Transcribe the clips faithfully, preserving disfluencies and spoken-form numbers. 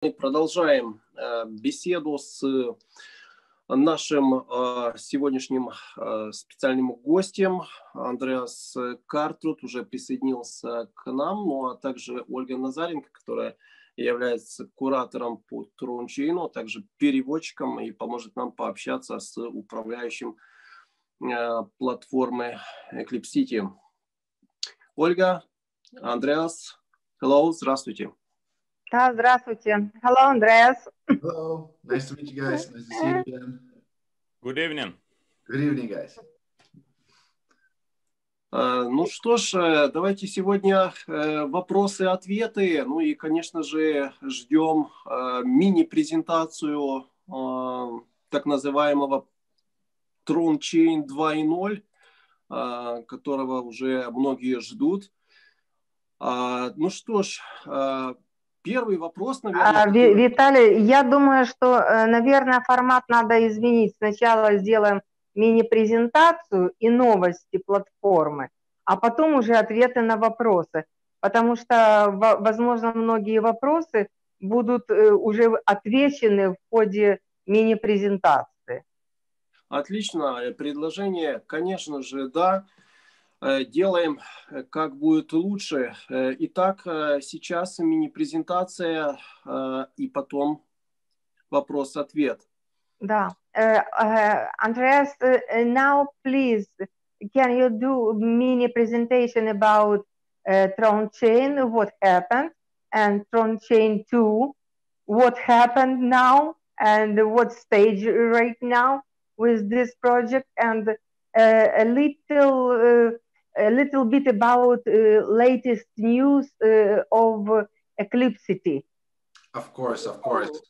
Мы продолжаем э, беседу с нашим э, сегодняшним э, специальным гостем. Андреас Картрут уже присоединился к нам, ну а также Ольга Назаренко, которая является куратором по TronChain, а также переводчиком и поможет нам пообщаться с управляющим э, платформы Eclipse. Ольга, Андреас, hello, здравствуйте. Да, здравствуйте. Hello, Andreas. Hello, nice to meet you guys. Nice to see you again. Good evening. Good evening, guys. Ну что ж, давайте сегодня вопросы-ответы. Ну и, конечно же, ждем мини-презентацию так называемого TronChain два ноль, которого уже многие ждут. Ну что ж, первый вопрос, наверное... А, который... Виталий, я думаю, что, наверное, формат надо изменить. Сначала сделаем мини-презентацию и новости платформы, а потом уже ответы на вопросы. Потому что, возможно, многие вопросы будут уже отвечены в ходе мини-презентации. Отлично. Предложение, конечно же, да. Делаем, как будет лучше. Итак, сейчас мини-презентация и потом вопрос-ответ. Да. Uh, uh, Andreas, uh, now please, can you do mini presentation about uh, TronChain, what happened, and TronChain two, what happened now, and what stage right now with this project, and uh, a little uh, a little bit about uh, latest news uh, of uh, Eclipse. Of course, of course.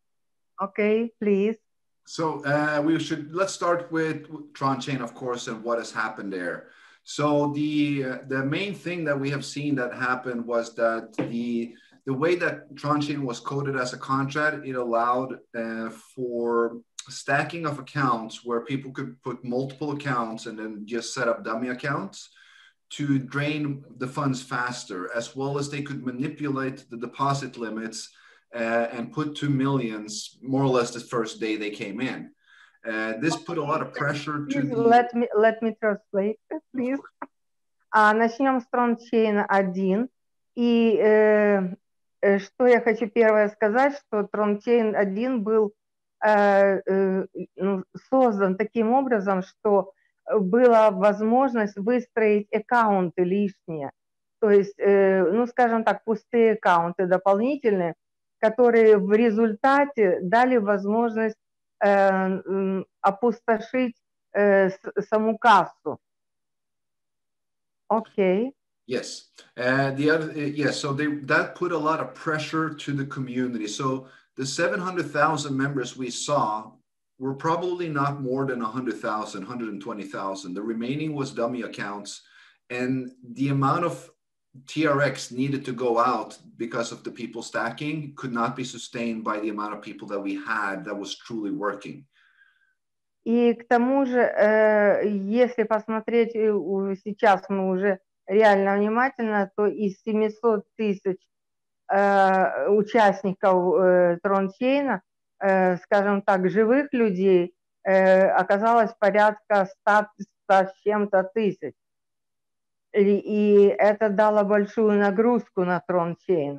Okay, please. So uh, we should, let's start with TronChain, of course, and what has happened there. So the uh, the main thing that we have seen that happened was that the the way that TronChain was coded as a contract, it allowed uh, for stacking of accounts where people could put multiple accounts and then just set up dummy accounts to drain the funds faster, as well as they could manipulate the deposit limits uh, and put two millions more or less the first day they came in. Uh, this put a lot of pressure to the... Let me, let me translate, please. А, начнем с TronChain один. И э, что я хочу первое сказать, что TronChain один был э, э, создан таким образом, что была возможность выстроить аккаунты лишние. То есть, э, ну, скажем так, пустые аккаунты дополнительные, которые в результате дали возможность э, опустошить э, саму кассу. Окей. Okay. Yes, uh, the other uh, yes. So they that put a lot of pressure to the community. So the seven hundred thousand members we saw were probably not more than one hundred thousand, one hundred twenty thousand. The remaining was dummy accounts, and the amount of T R X needed to go out because of the people stacking could not be sustained by the amount of people that we had that was truly working. И к тому же, э, если посмотреть, сейчас мы уже реально внимательно, то из семисот тысяч э, участников э, TronChain, э, скажем так, живых людей, э, оказалось порядка ста с чем-то тысяч. И, и это дало большую нагрузку на TronChain.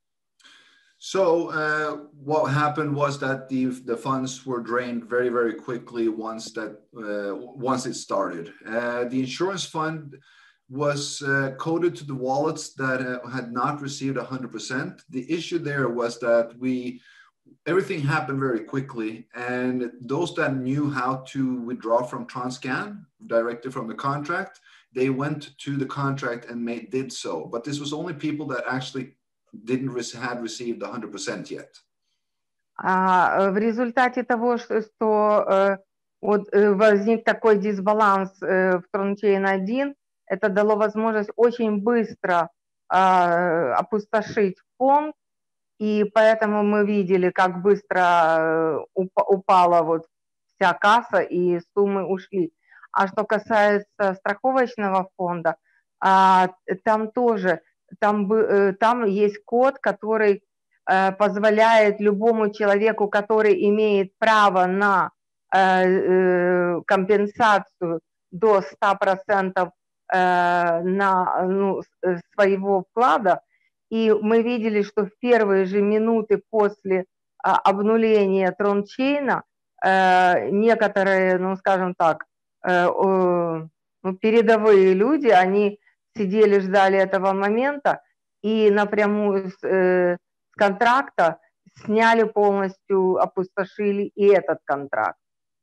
So uh, what happened was that the the funds were drained very very quickly once that uh, once it started. Uh, the insurance fund was uh, coded to the wallets that uh, had not received one hundred percent. The issue there was that we everything happened very quickly, and those that knew how to withdraw from TronScan directly from the contract, they went to the contract and made did so. But this was only people that actually didn't had received one hundred percent yet. А в результате того, что, что э, вот, э, возник такой дисбаланс э, в TronChain один, это дало возможность очень быстро э, опустошить фонд, и поэтому мы видели, как быстро уп упала вот вся касса и суммы ушли. А что касается страховочного фонда, э, там тоже Там, там есть код, который позволяет любому человеку, который имеет право на компенсацию до ста процентов на, ну, своего вклада. И мы видели, что в первые же минуты после обнуления трончейна некоторые, ну, скажем так, ну, передовые люди, они сидели, ждали этого момента и напрямую с, с контракта сняли полностью, опустошили и этот контракт.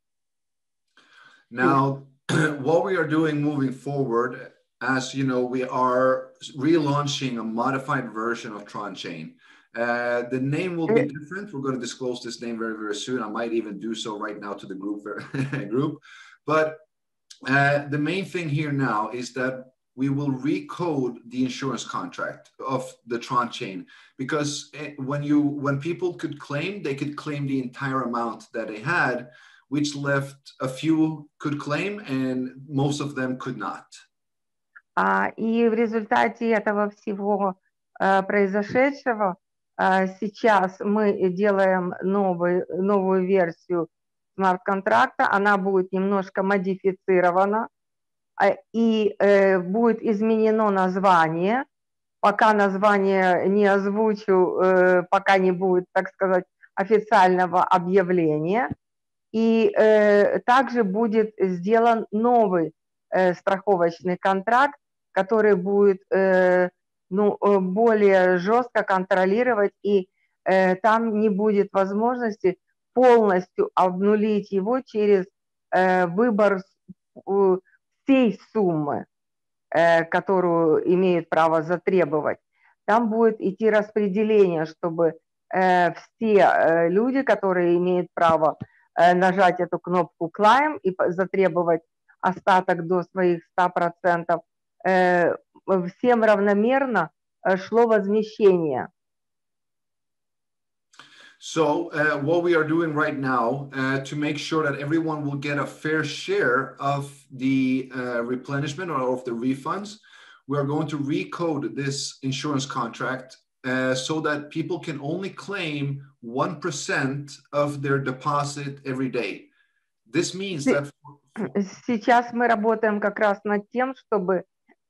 Now, what we are doing moving forward, as you know, we are relaunching a modified version of TronChain. Uh, the name will be different. We're going to disclose this name very, very soon. I might even do so right now to the group. group. But uh, the main thing here now is that we will recode the insurance contract of the TronChain, because when you when people could claim, they could claim the entire amount that they had, which left a few could claim and most of them could not. Uh, и в результате этого всего uh, произошедшего uh, сейчас мы делаем новый, новую версию смарт-контракта. Она будет немножко модифицирована uh, и uh, будет изменено название. Пока название не озвучу, uh, пока не будет, так сказать, официального объявления. И э, также будет сделан новый э, страховочный контракт, который будет э, ну, более жестко контролировать, и э, там не будет возможности полностью обнулить его через э, выбор э, всей суммы, э, которую имеют право затребовать. Там будет идти распределение, чтобы э, все э, люди, которые имеют право нажать эту кнопку Claim и затребовать остаток до своих ста процентов, всем равномерно шло возмещение. So uh, what we are doing right now uh, to make sure that everyone will get a fair share of the uh, replenishment or of the refunds, we are going to recode this insurance contract Uh, so that people can only claim one percent of their deposit every day. This means that... Сейчас мы работаем как раз над тем, чтобы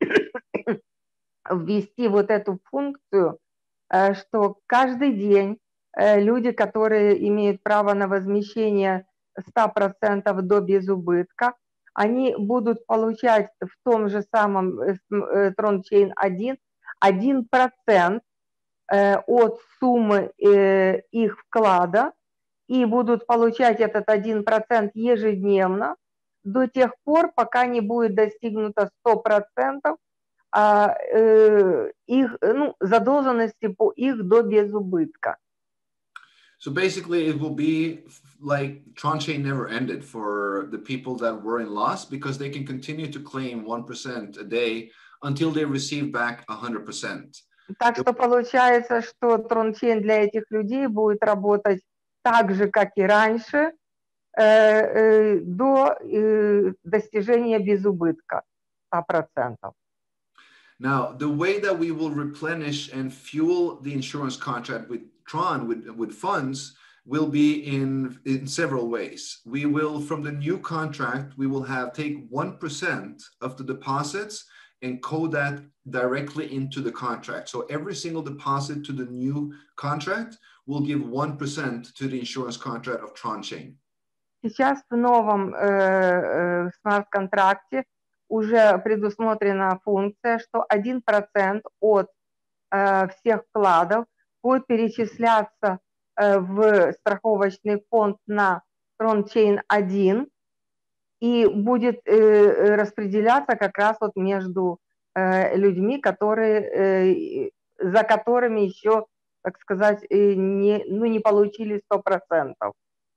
ввести вот эту функцию, что каждый день люди, которые имеют право на возмещение ста процентов до безубытка, они будут получать в том же самом TronChain один один процент от суммы э, их вклада и будут получать этот один процент ежедневно до тех пор, пока не будет достигнуто сто процентов а, э, их, ну, задолженности по их до безубытка. So basically it will be like TronChain never ended for the people that were in loss, because they can continue to claim one percent a day until they receive back one hundred percent. Так что получается, что TronChain для этих людей будет работать так же, как и раньше, э, э, до э, достижения безубытка ста процентов. Now, the way that we will replenish and fuel the insurance contract with Tron, with, with funds, will be in, in several ways. We will, from the new contract, we will have take one percent of the deposits and code that directly into the contract. So every single deposit to the new contract will give one percent to the insurance contract of TronChain. Сейчас в новом э, э, смарт-контракте уже предусмотрена функция, что один процент от э, всех вкладов будет перечисляться э, в страховочный фонд на TronChain один и будет э, распределяться как раз вот между э, людьми, которые, э, за которыми еще, так сказать, э, не, ну, не получили сто процентов.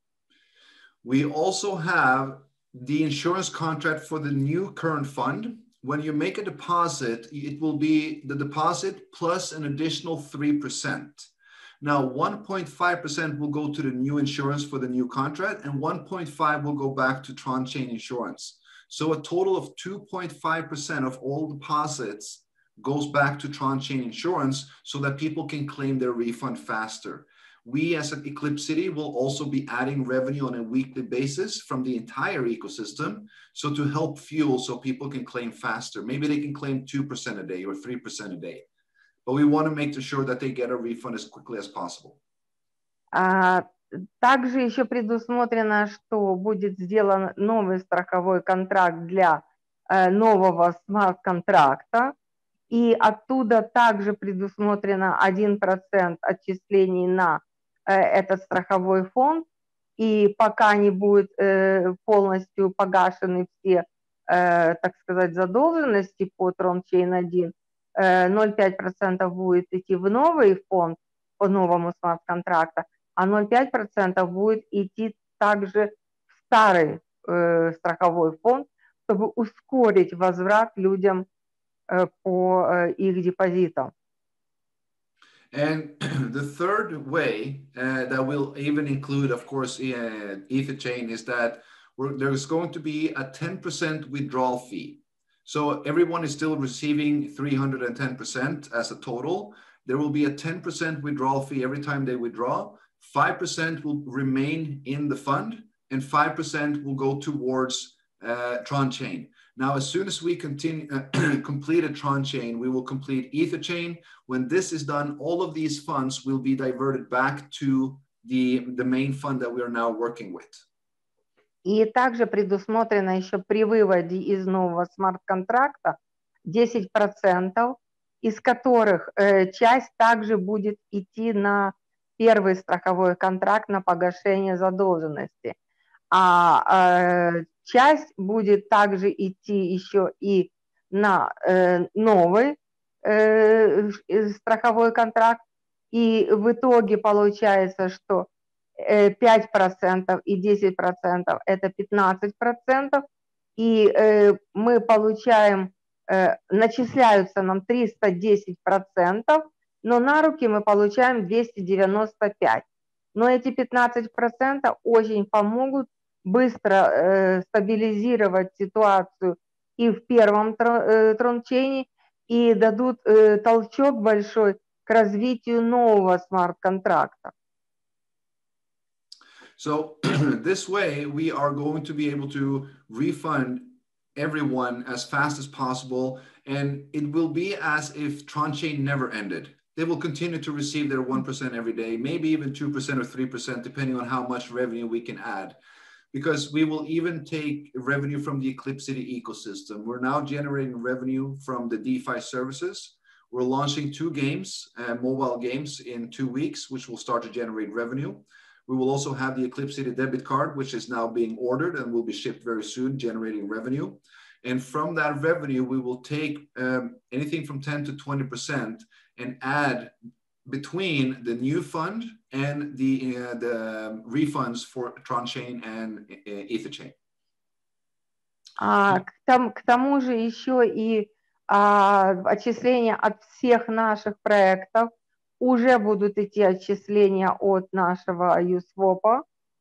We also have the insurance contract for the new current fund. When you make a deposit, it will be the deposit plus an additional three percent. Now, one point five percent will go to the new insurance for the new contract, and one point five will go back to TronChain insurance. So a total of two point five percent of all deposits goes back to TronChain Insurance so that people can claim their refund faster. We as an Eclipse City will also be adding revenue on a weekly basis from the entire ecosystem. So to help fuel so people can claim faster, maybe they can claim two percent a day or three percent a day. But we want to make sure that they get a refund as quickly as possible. А, также еще предусмотрено, что будет сделан новый страховой контракт для э, нового смарт-контракта. И оттуда также предусмотрено один процент отчислений на этот страховой фонд, и пока не будут э, полностью погашены все, э, так сказать, задолженности по TronChain один, э, ноль целых пять десятых процента будет идти в новый фонд по новому смарт-контракту, а ноль целых пять десятых процента будет идти также в старый э, страховой фонд, чтобы ускорить возврат людям э, по э, их депозитам. And the third way uh, that will even include, of course, uh, EtherChain is that we're, there's going to be a ten percent withdrawal fee. So everyone is still receiving three hundred ten percent as a total. There will be a ten percent withdrawal fee every time they withdraw. five percent will remain in the fund and five percent will go towards uh, TronChain. Now, as soon as we continue, uh, complete a TronChain, we will complete EtherChain. When this is done, all of these funds will be diverted back to the, the main fund that we are now working with. И также предусмотрено еще при выводе из нового смарт-контракта десять процентов, из которых э, часть также будет идти на первый страховой контракт на погашение задолженности. А э, часть будет также идти еще и на э, новый э, страховой контракт. И в итоге получается, что э, пять процентов и десять процентов это пятнадцать процентов. И э, мы получаем, э, начисляются нам триста десять процентов, но на руки мы получаем двести девяносто пять. Но эти пятнадцать процентов очень помогут быстро э, стабилизировать ситуацию и в первом э, TronChain, и дадут э, толчок большой к развитию нового смарт-контракта. So this way, we are going to be able to refund everyone as fast as possible, and it will be as if TronChain never ended. They will continue to receive their one percent every day, maybe even two percent or three percent, depending on how much revenue we can add. Because we will even take revenue from the Eclipse City ecosystem. We're now generating revenue from the DeFi services. We're launching two games, uh, mobile games in two weeks, which will start to generate revenue. We will also have the Eclipse City debit card, which is now being ordered and will be shipped very soon, generating revenue. And from that revenue, we will take um, anything from ten to twenty percent and add between the new fund and the, uh, the refunds for TronChain and uh, EtherChain. А, к, там, к тому же еще и а, отчисления от всех наших проектов, уже будут идти отчисления от нашего YouSwap,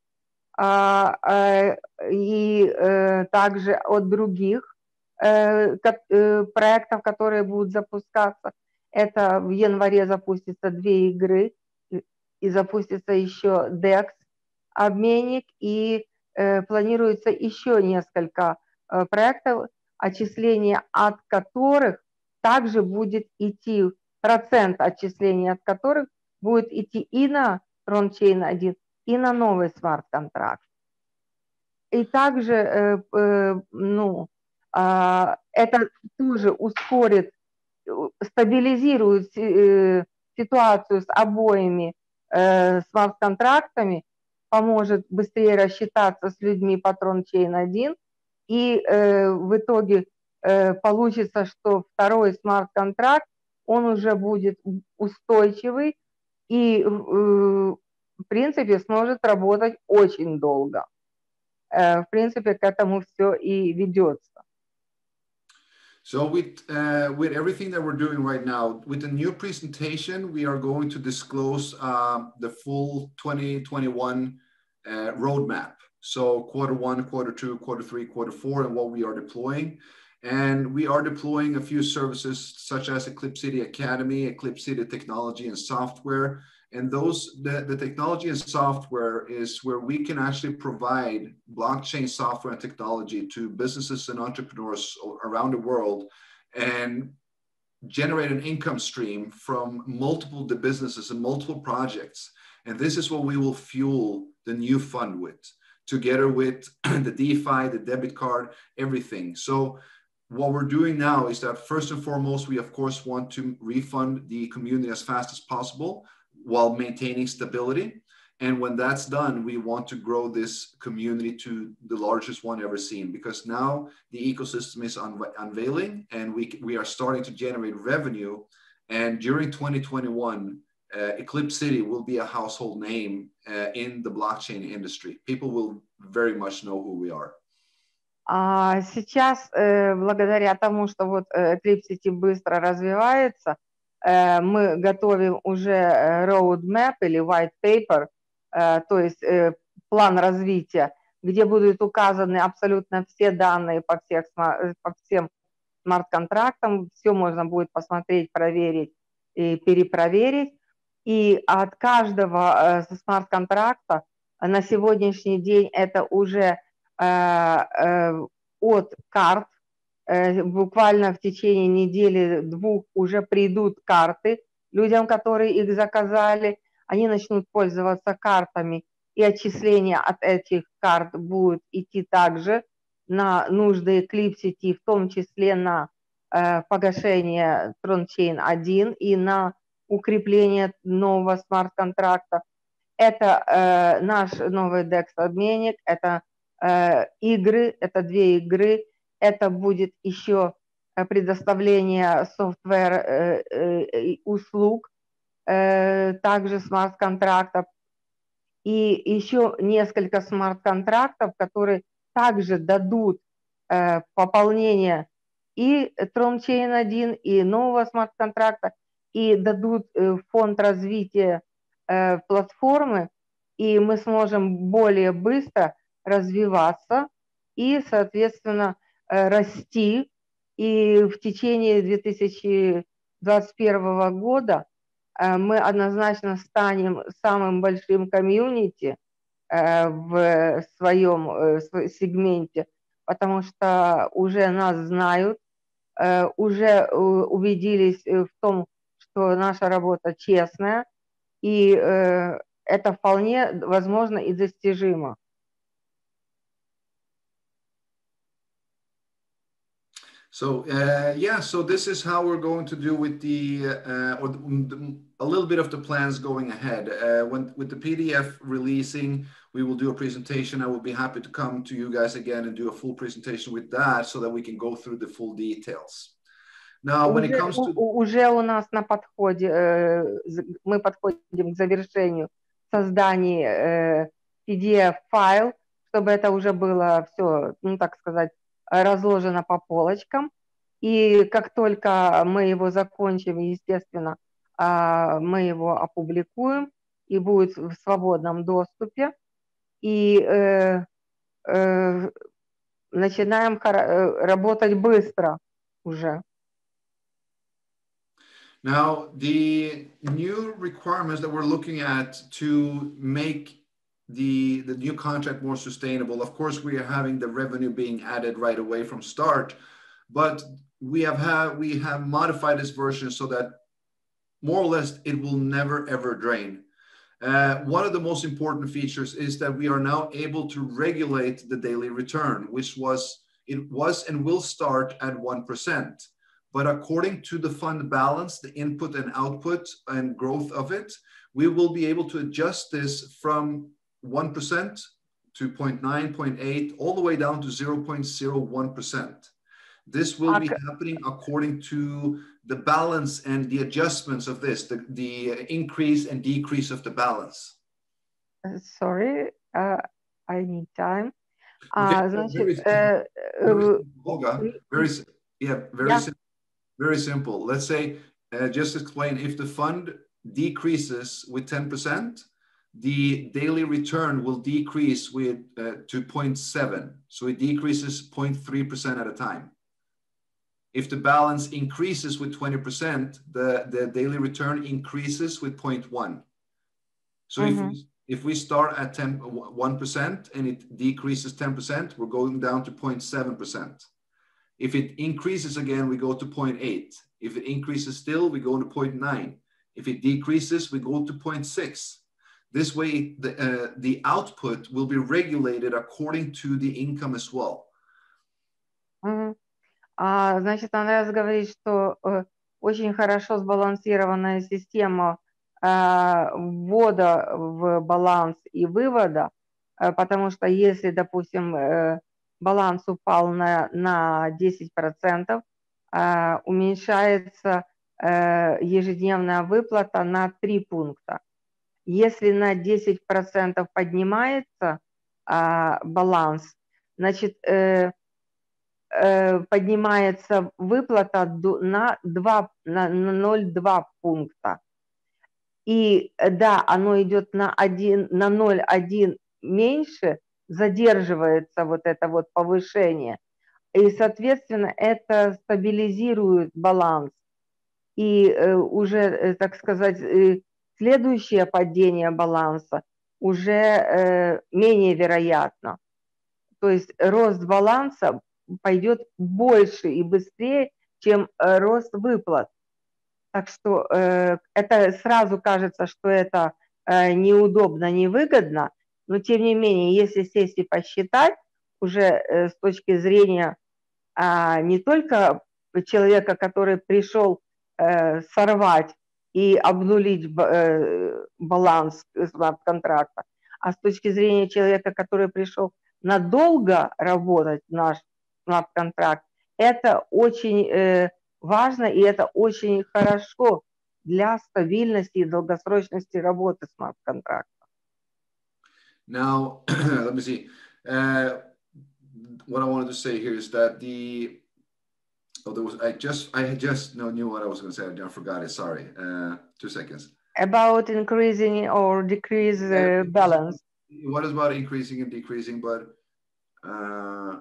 а, а, и а, также от других а, проектов, которые будут запускаться. Это в январе запустятся две игры, и запустится еще декс обменник, и э, планируется еще несколько э, проектов, отчисления от которых также будет идти, процент отчислений от которых будет идти и на TronChain один, и на новый смарт-контракт. И также э, э, ну, э, это тоже ускорит, стабилизирует э, ситуацию с обоими э, смарт-контрактами, поможет быстрее рассчитаться с людьми по TronChain один, и э, в итоге э, получится, что второй смарт-контракт, он уже будет устойчивый и э, в принципе сможет работать очень долго. Э, в принципе, к этому все и ведется. So with, uh, with everything that we're doing right now, with the new presentation, we are going to disclose uh, the full twenty twenty-one uh, roadmap. So quarter one, quarter two, quarter three, quarter four, and what we are deploying. And we are deploying a few services such as Eclipse City Academy, Eclipse City Technology and Software. And those, the, the technology and software is where we can actually provide blockchain software and technology to businesses and entrepreneurs around the world and generate an income stream from multiple the businesses and multiple projects. And this is what we will fuel the new fund with, together with the DeFi, the debit card, everything. So what we're doing now is that first and foremost, we of course want to refund the community as fast as possible while maintaining stability. And when that's done, we want to grow this community to the largest one ever seen, because now the ecosystem is un unveiling and we, we are starting to generate revenue. And during twenty twenty-one, uh, Eclipse City will be a household name uh, in the blockchain industry. People will very much know who we are. А сейчас, э, благодаря тому, что вот Eclipse City быстро развивается, э, мы готовим уже roadmap или white paper, э, то есть э, план развития, где будут указаны абсолютно все данные по, всех, по всем смарт-контрактам, все можно будет посмотреть, проверить и перепроверить. И от каждого э, смарт-контракта на сегодняшний день это уже от карт, буквально в течение недели-двух уже придут карты людям, которые их заказали, они начнут пользоваться картами, и отчисления от этих карт будут идти также на нужды Eclipse City, в том числе на погашение TronChain один и на укрепление нового смарт-контракта. Это наш новый декс-обменник, это игры, это две игры, это будет еще предоставление софтвер услуг, также смарт-контрактов и еще несколько смарт-контрактов, которые также дадут пополнение и TronChain один, и нового смарт-контракта, и дадут фонд развития платформы, и мы сможем более быстро развиваться и, соответственно, расти. И в течение две тысячи двадцать первого года мы однозначно станем самым большим комьюнити в своем сегменте, потому что уже нас знают, уже убедились в том, что наша работа честная, и это вполне возможно и достижимо. So uh, yeah, so this is how we're going to do with the, uh, or the, a little bit of the plans going ahead. Uh, when with the P D F releasing, we will do a presentation. I will be happy to come to you guys again and do a full presentation with that, so that we can go through the full details. Now, when уже, it comes to уже у нас на подходе, мы подходим к завершению создания пи ди эф файл, чтобы это уже было все, ну так сказать, разложено по полочкам, и как только мы его закончим, естественно, мы его опубликуем и будет в свободном доступе, и э, э, начинаем работать быстро уже. Now, the new requirements that we're looking at to make the, the new contract more sustainable, of course, we are having the revenue being added right away from start, but we have, have, we have modified this version so that more or less it will never ever drain. Uh, one of the most important features is that we are now able to regulate the daily return, which was, it was and will start at one percent. But according to the fund balance, the input and output and growth of it, we will be able to adjust this from one percent to zero point nine, zero point eight, all the way down to zero point zero one percent. This will be happening according to the balance and the adjustments of this, the, the increase and decrease of the balance. Sorry, uh, I need time. Okay, Uh, very, uh, very, Olga, very, yeah, very, yeah. Simple, very simple. Let's say, uh, just explain, if the fund decreases with ten percent, the daily return will decrease with uh, to zero point seven. So it decreases zero point three percent at a time. If the balance increases with twenty percent, the, the daily return increases with zero point one. So mm-hmm. if, we, if we start at ten, one percent and it decreases ten percent, we're going down to zero point seven percent. If it increases again, we go to zero point eight. If it increases still, we go to zero point nine. If it decreases, we go to zero point six. This way, the, uh, the output will be regulated according to the income as well. Mm-hmm. А, значит, Андреас говорит, что э, очень хорошо сбалансированная система э, ввода в баланс и вывода, э, потому что если, допустим, э, баланс упал на, на десять процентов, э, уменьшается э, ежедневная выплата на три пункта. Если на десять процентов поднимается э, баланс, значит, э, поднимается выплата на, два, на ноль целых два десятых пункта. И да, оно идет на, один, на ноль целых один меньше, задерживается вот это вот повышение. И, соответственно, это стабилизирует баланс. И э, уже, так сказать, э, следующее падение баланса уже э, менее вероятно. То есть рост баланса пойдет больше и быстрее, чем э, рост выплат. Так что э, это сразу кажется, что это э, неудобно, невыгодно, но тем не менее, если сесть и посчитать, уже э, с точки зрения э, не только человека, который пришел э, сорвать и обнулить э, баланс смарт-контракта, а с точки зрения человека, который пришел надолго работать в наш смарт-контракт, это очень э, важно и это очень хорошо для стабильности и долгосрочности работы смарт-контракта. Now, let me see. Uh, what I wanted to say here is that the oh, there was I just I just no knew what I was going to say. I forgot it. Sorry. Uh, two seconds. About increasing or decrease uh, balance. What is about increasing and decreasing? But uh,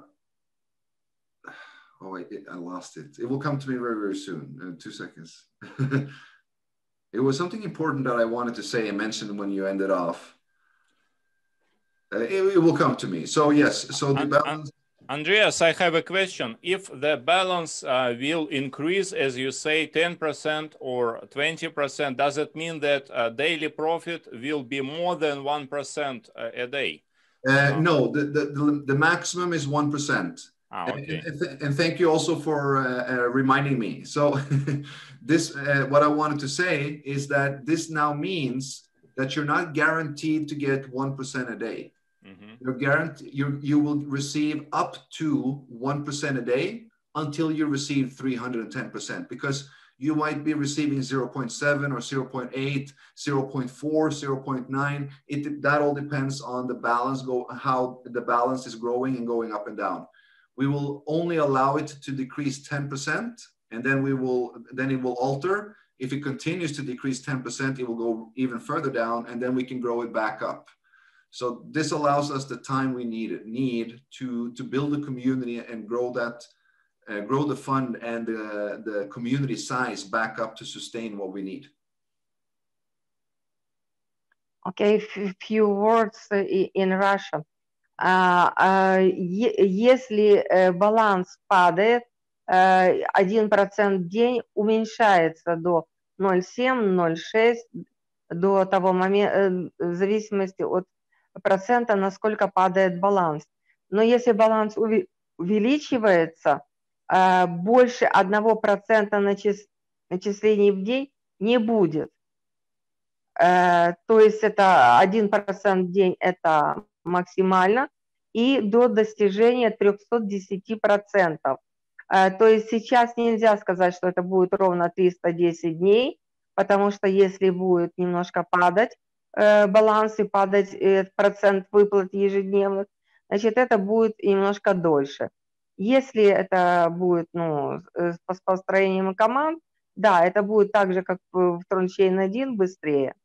oh wait, it, I lost it. It will come to me very very soon. Uh, two seconds. It was something important that I wanted to say and mention when you ended off. Uh, it, it will come to me. So yes. So the and, balance. Andreas, I have a question. If the balance uh, will increase, as you say, ten percent or twenty percent, does it mean that uh, daily profit will be more than one percent a day? Uh, no, the, the, the maximum is one percent. Ah, okay. and, and, th and thank you also for uh, uh, reminding me. So this, uh, what I wanted to say is that this now means that you're not guaranteed to get one percent a day. Mm-hmm. You're guaranteed, you, you will receive up to one percent a day until you receive three hundred ten percent, because you might be receiving zero point seven or zero point eight, zero point four, zero point nine. It, that all depends on the balance, go, how the balance is growing and going up and down. We will only allow it to decrease ten percent, and then we will, then it will alter. If it continues to decrease ten percent, it will go even further down, and then we can grow it back up. So this allows us the time we need need to, to build a community and grow that, uh, grow the fund and the, the community size back up to sustain what we need. Okay, a few words in Russian. Если баланс падает, один процент в день уменьшается до ноль целых семь десятых, ноль целых шесть десятых, до того момента, в зависимости от процента, насколько падает баланс. Но если баланс увеличивается, больше одного процента начислений в день не будет. То есть это один процент в день это максимально, и до достижения триста десять процентов. То есть сейчас нельзя сказать, что это будет ровно триста десять дней, потому что если будет немножко падать баланс и падать процент выплат ежедневных, значит, это будет немножко дольше. Если это будет, ну, с построением команд, да, это будет так же, как в TronChain один, быстрее.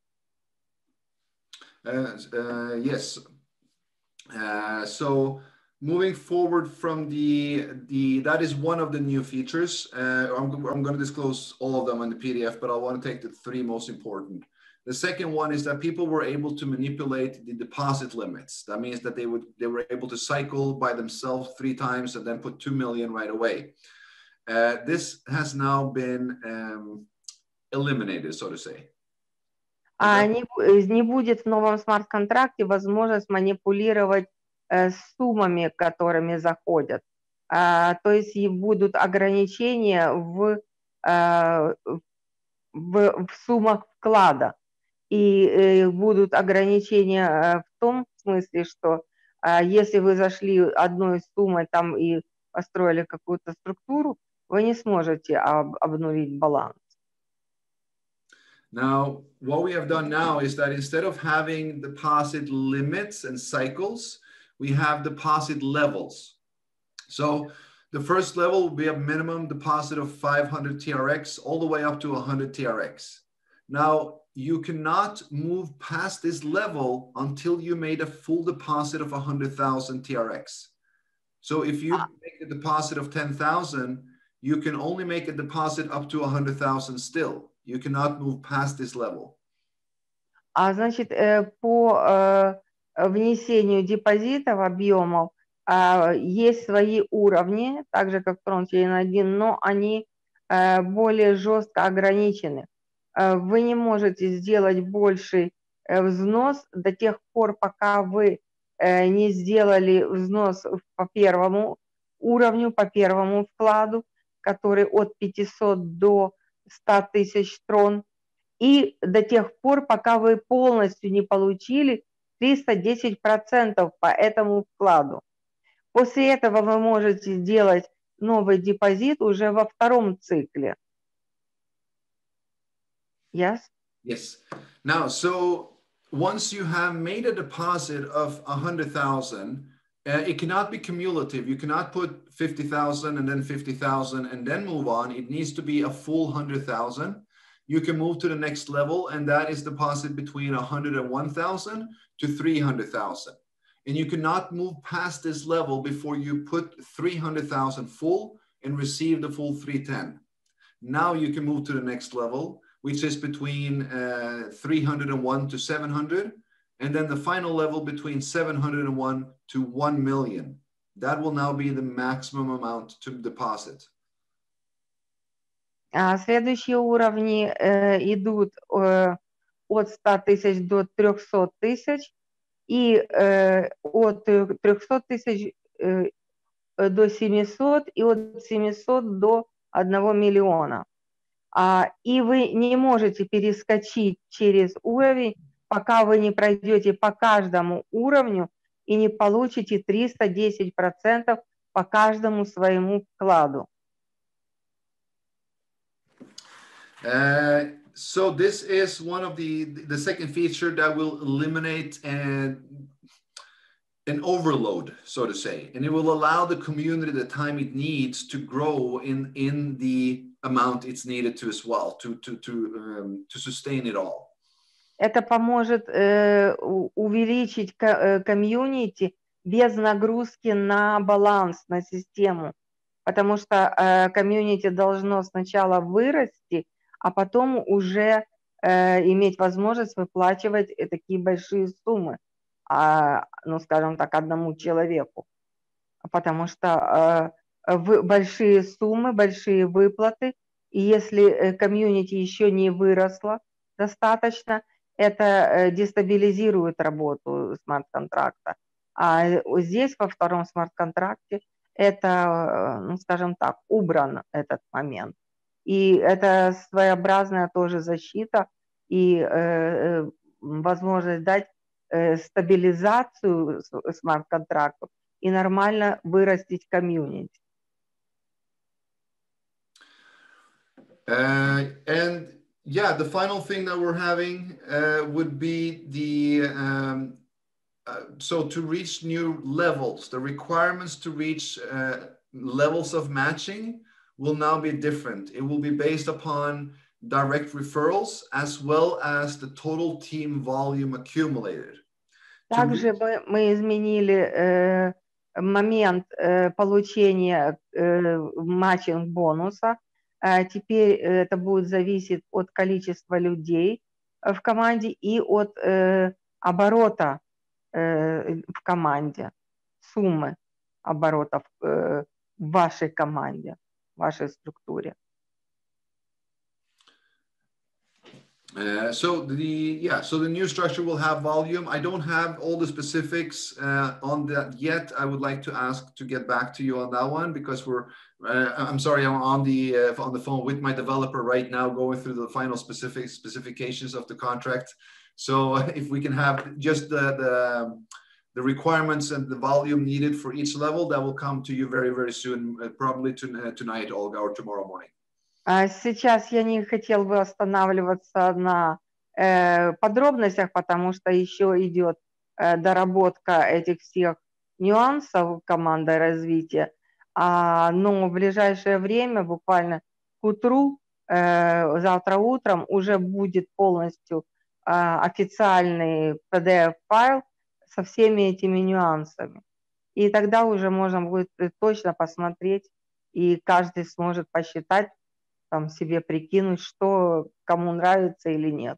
Uh, uh, yes. Uh, so moving forward from the, the, that is one of the new features. Uh, I'm, I'm going to disclose all of them on the P D F, but I want to take the three most important. The second one is that people were able to manipulate the deposit limits. That means that they would, they were able to cycle by themselves three times and then put two million right away. Uh, this has now been um, eliminated, so to say. А не, не будет в новом смарт-контракте возможность манипулировать э, суммами, которыми заходят. А, то есть и будут ограничения в, э, в, в суммах вклада. И э, будут ограничения э, в том смысле, что э, если вы зашли одной суммой там и построили какую-то структуру, вы не сможете об, обнулить баланс. Now, what we have done now is that instead of having deposit limits and cycles, we have deposit levels. So the first level will be a minimum deposit of five hundred T R X all the way up to one hundred T R X. Now, you cannot move past this level until you made a full deposit of one hundred thousand T R X. So if you make a deposit of ten thousand, you can only make a deposit up to one hundred thousand still. You cannot move past this level. А значит, по внесению депозитов, объемов, есть свои уровни, так же как в TronChain один, но они более жестко ограничены. Вы не можете сделать больший взнос до тех пор, пока вы не сделали взнос по первому уровню, по первому вкладу, который от пятисот до ста тысяч трон, и до тех пор, пока вы полностью не получили триста десять процентов по этому вкладу. После этого вы можете сделать новый депозит уже во втором цикле. Yes? Yes. Now, so once you have made a deposit of one hundred thousand, uh, it cannot be cumulative. You cannot put fifty thousand and then fifty thousand and then move on. It needs to be a full one hundred thousand. You can move to the next level, and that is deposit between one hundred one thousand to three hundred thousand. And you cannot move past this level before you put three hundred thousand full and receive the full three ten. Now you can move to the next level, which is between uh, three hundred one to seven hundred, and then the final level between seven hundred one to one million. That will now be the maximum amount to deposit. Следующие уровни э, идут э, от ста тысяч до трехсот тысяч и э, от трехсот тысяч э, до семисот и от семисот до одного миллиона. А, и вы не можете перескочить через уровень, пока вы не пройдете по каждому уровню и не получите триста десять процентов по каждому своему вкладу. Uh, so this is one of the, the second feature that will eliminate an, an overload, so to say, and it will allow the community the time it needs to grow in, in the amount it's needed to as well, to, to, to, um, to sustain it all. Это поможет э, увеличить комьюнити без нагрузки на баланс, на систему, потому что э, комьюнити должно сначала вырасти, а потом уже э, иметь возможность выплачивать такие большие суммы, а, ну, скажем так, одному человеку. Потому что э, в, большие суммы, большие выплаты, и если комьюнити еще не выросло достаточно, это э, дестабилизирует работу смарт-контракта. А здесь, во втором смарт-контракте, это, ну, скажем так, убран этот момент. И это своеобразная тоже защита и э, возможность дать э, стабилизацию смарт-контракту и нормально вырастить комьюнити. Uh, and yeah, the final thing that we're having uh, would be the, um, uh, so to reach new levels, the requirements to reach uh, levels of matching will now be different. It will be based upon direct referrals as well as the total team volume accumulated. Также мы изменили э, момент э, получения э, матчинг-бонуса. Э, теперь это будет зависеть от количества людей в команде и от э, оборота э, в команде, суммы оборотов э, в вашей команде, в вашей структуре. Uh, so the yeah, so the new structure will have volume. I don't have all the specifics uh, on that yet. I would like to ask to get back to you on that one because we're. Uh, I'm sorry, I'm on the uh, on the phone with my developer right now, going through the final specific specifications of the contract. So if we can have just the the the requirements and the volume needed for each level, that will come to you very very soon, uh, probably to, uh, tonight, Olga, or tomorrow morning. Сейчас я не хотел бы останавливаться на э, подробностях, потому что еще идет э, доработка этих всех нюансов командой развития. А, но в ближайшее время, буквально к утру, э, завтра утром, уже будет полностью э, официальный пи ди эф-файл со всеми этими нюансами. И тогда уже можно будет точно посмотреть, и каждый сможет посчитать, там себе прикинуть, что кому нравится или нет.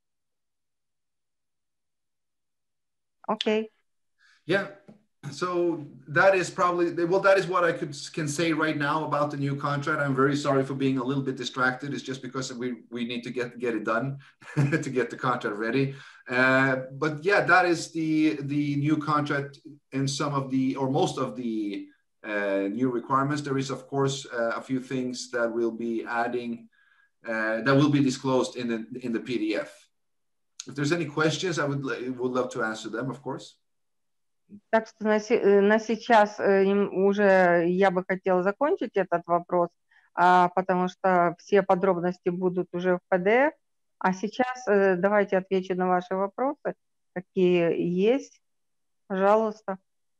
Okay. Yeah. So that is probably, well, that is what I could can say right now about the new contract. I'm very sorry for being a little bit distracted. It's just because we, we need to get, get it done to get the contract ready. Uh, but yeah, that is the, the new contract and some of the, or most of the uh, new requirements. There is, of course, uh, a few things that will be adding Uh, that will be disclosed in the in the P D F. If there's any questions, I would would love to answer them, of course. Так что на, на сейчас уже я бы хотела закончить этот вопрос, потому что все подробности будут уже в пи ди эф. А сейчас давайте отвечу на ваши вопросы, какие есть. Пожалуйста.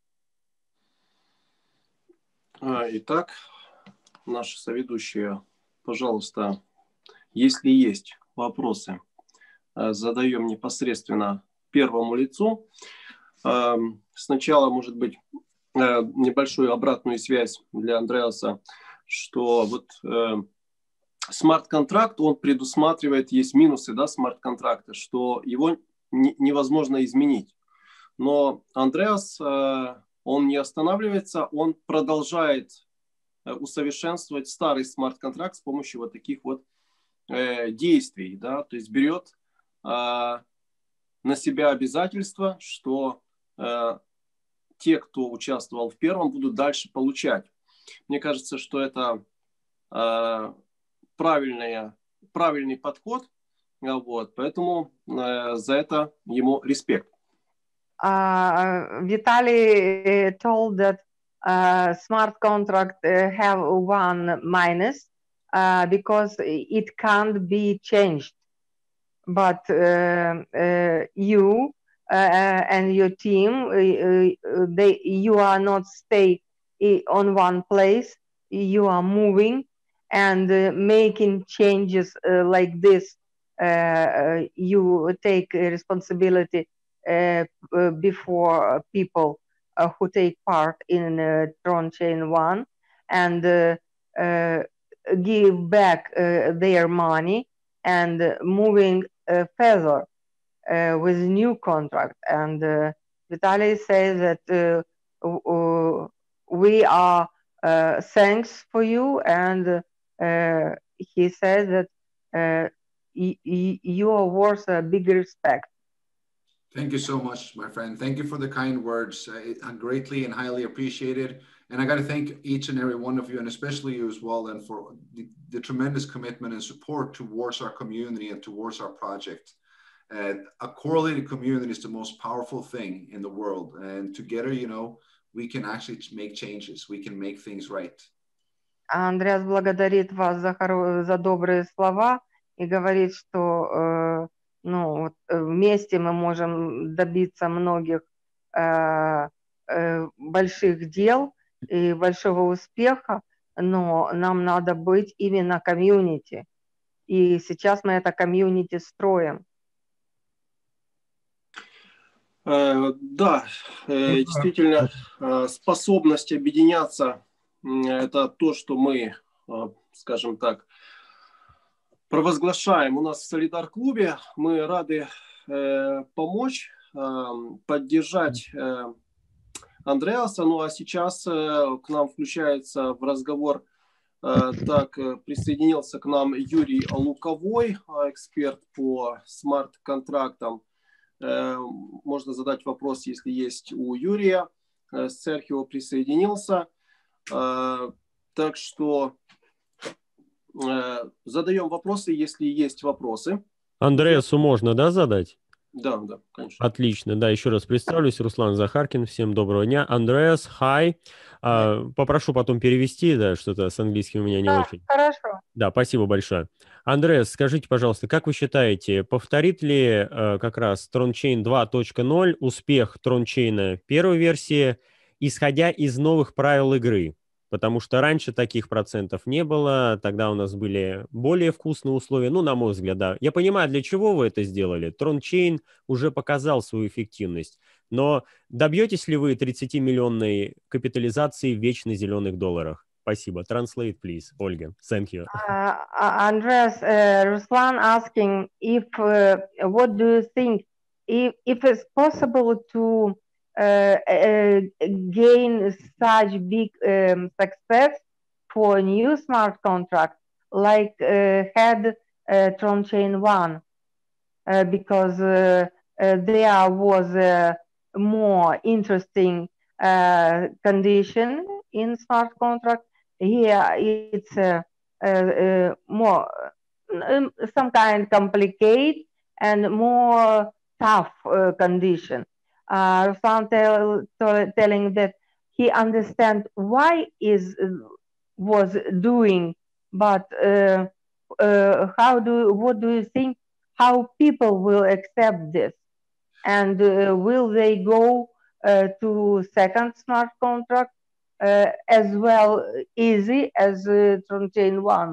Итак, наши соведущие, пожалуйста. Если есть вопросы, задаем непосредственно первому лицу. Сначала, может быть, небольшую обратную связь для Андреаса, что вот смарт-контракт, он предусматривает, есть минусы, да, смарт-контракта, что его невозможно изменить. Но Андреас, он не останавливается, он продолжает усовершенствовать старый смарт-контракт с помощью вот таких вот действий, да, то есть берет а, на себя обязательство, что а, те, кто участвовал в первом, будут дальше получать. Мне кажется, что это а, правильная, правильный подход, вот, поэтому а, за это ему респект. Uh, Vitaly told that uh, smart contract uh, have one minus. Uh, because it can't be changed, but uh, uh, you uh, and your team, uh, they you are not stay on one place. You are moving and uh, making changes uh, like this. Uh, you take responsibility uh, before people uh, who take part in uh, Tron Chain One and. Uh, uh, give back uh, their money and uh, moving uh, further uh, with new contract. And uh, Vitaly says that uh, uh, we are uh, thanks for you, and uh, he says that uh, y y you are worth a big respect. Thank you so much, my friend. Thank you for the kind words. I greatly and highly appreciated. And I got to thank each and every one of you, and especially you as well, and for the, the tremendous commitment and support towards our community and towards our project. Uh, a correlated community is the most powerful thing in the world. And together, you know, we can actually make changes. We can make things right. Андреас благодарит вас за, хоро... за добрые слова и говорит, что э, ну, вот, вместе мы можем добиться многих э, э, больших дел и большого успеха, но нам надо быть именно комьюнити. И сейчас мы это комьюнити строим. Э, Да, э, действительно, э, способность объединяться – это то, что мы, э, скажем так, провозглашаем у нас в Солидар-клубе. Мы рады э, помочь, э, поддержать э, Андреаса. Ну а сейчас э, к нам включается в разговор, э, так э, присоединился к нам Юрий Луковой, э, эксперт по смарт-контрактам. Э, можно задать вопрос, если есть у Юрия. Э, Серхио присоединился. Э, так что э, задаем вопросы, если есть вопросы. Андреасу можно, да, задать? Да, да, конечно. Отлично, да, еще раз представлюсь, Руслан Захаркин, всем доброго дня. Андреас, hi. А, попрошу потом перевести, да, что-то с английским у меня не Да, очень. хорошо. Да, спасибо большое. Андреас, скажите, пожалуйста, как вы считаете, повторит ли э, как раз TronChain два точка ноль успех TronChain первой версии, исходя из новых правил игры? Потому что раньше таких процентов не было, тогда у нас были более вкусные условия, ну, на мой взгляд, да. Я понимаю, для чего вы это сделали. TronChain уже показал свою эффективность, но добьетесь ли вы тридцатимиллионной капитализации в вечно зеленых долларах? Спасибо. Translate, please, Ольга. Thank you. Uh, Andreas, uh, Ruslan asking if uh, what do you think if if it's possible to uh, uh, gain such big um, success for new smart contract like uh, had uh, TronChain one uh, because uh, uh, there was a more interesting uh, condition in smart contract. Here it's uh, uh, uh, more um, some kind complicated and more tough uh, condition. Uh, Ruslan tell, tell, telling that he understand why is was doing, but uh, uh, how do what do you think? How people will accept this, and uh, will they go uh, to second smart contract uh, as well easy as uh, TronChain one?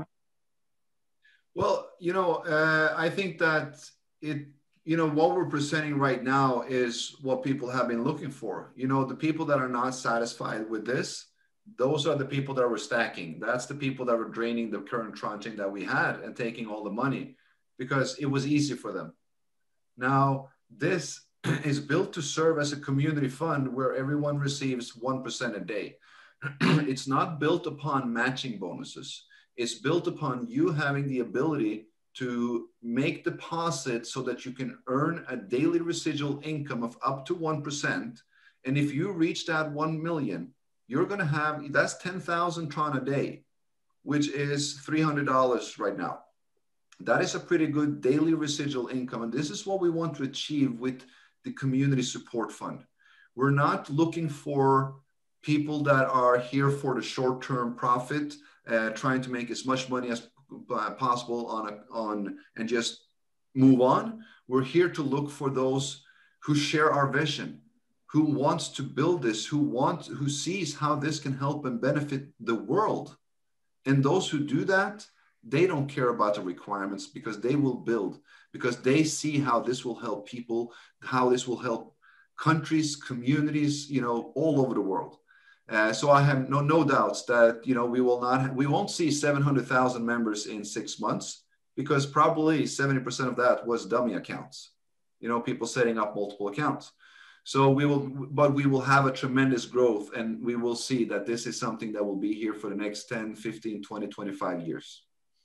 Well, you know, uh, I think that it, you know, what we're presenting right now is what people have been looking for. You know, the people that are not satisfied with this, those are the people that were stacking. That's the people that were draining the current tranching that we had and taking all the money because it was easy for them. Now, this is built to serve as a community fund where everyone receives one percent a day. It's not built upon matching bonuses. It's built upon you having the ability to make deposits so that you can earn a daily residual income of up to one percent. And if you reach that one million, you're going to have, that's ten thousand Tron a day, which is three hundred dollars right now. That is a pretty good daily residual income. And this is what we want to achieve with the community support fund. We're not looking for people that are here for the short-term profit, uh, trying to make as much money as uh, possible on, a, on and just move on. We're here to look for those who share our vision, who wants to build this, who wants, who sees how this can help and benefit the world. And those who do that, they don't care about the requirements because they will build, because they see how this will help people, how this will help countries, communities, you know, all over the world. Uh, so I have no no doubts that, you know, we will not, we won't see seven hundred thousand members in six months because probably seventy percent of that was dummy accounts, you know, people setting up multiple accounts. So we will, but we will have a tremendous growth and we will see that this is something that will be here for the next ten, fifteen, twenty, twenty-five years.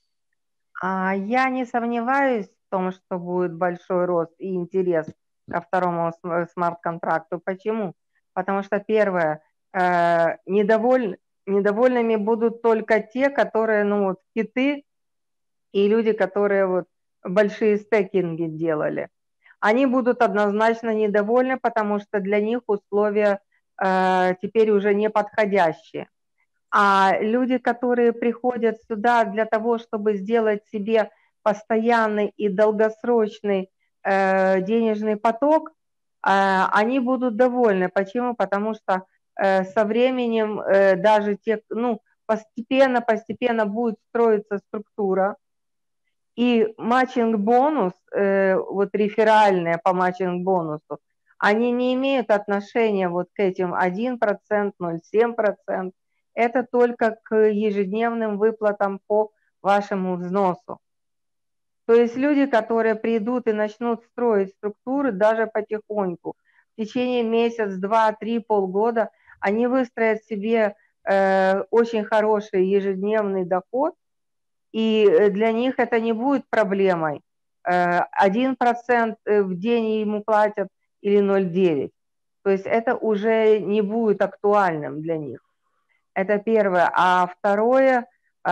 А, Я не сомневаюсь в том, что будет большой рост и интерес ко второму см- смарт-контракту. Почему? Потому что, первое, э, недоволь- недовольными будут только те, которые, ну, вот, киты и люди, которые вот большие стекинги делали. Они будут однозначно недовольны, потому что для них условия э, теперь уже не подходящие. А люди, которые приходят сюда для того, чтобы сделать себе постоянный и долгосрочный э, денежный поток, э, они будут довольны. Почему? Потому что э, со временем э, даже те, ну, постепенно-постепенно будет строиться структура, и матчинг-бонус, э, вот реферальная по матчинг-бонусу, они не имеют отношения вот к этим один процент, ноль целых семь десятых процента. Это только к ежедневным выплатам по вашему взносу. То есть люди, которые придут и начнут строить структуры даже потихоньку, в течение месяца, два, три, полгода, они выстроят себе э, очень хороший ежедневный доход, и для них это не будет проблемой. один процент в день ему платят или ноль целых девять десятых. То есть это уже не будет актуальным для них. Это первое. А второе,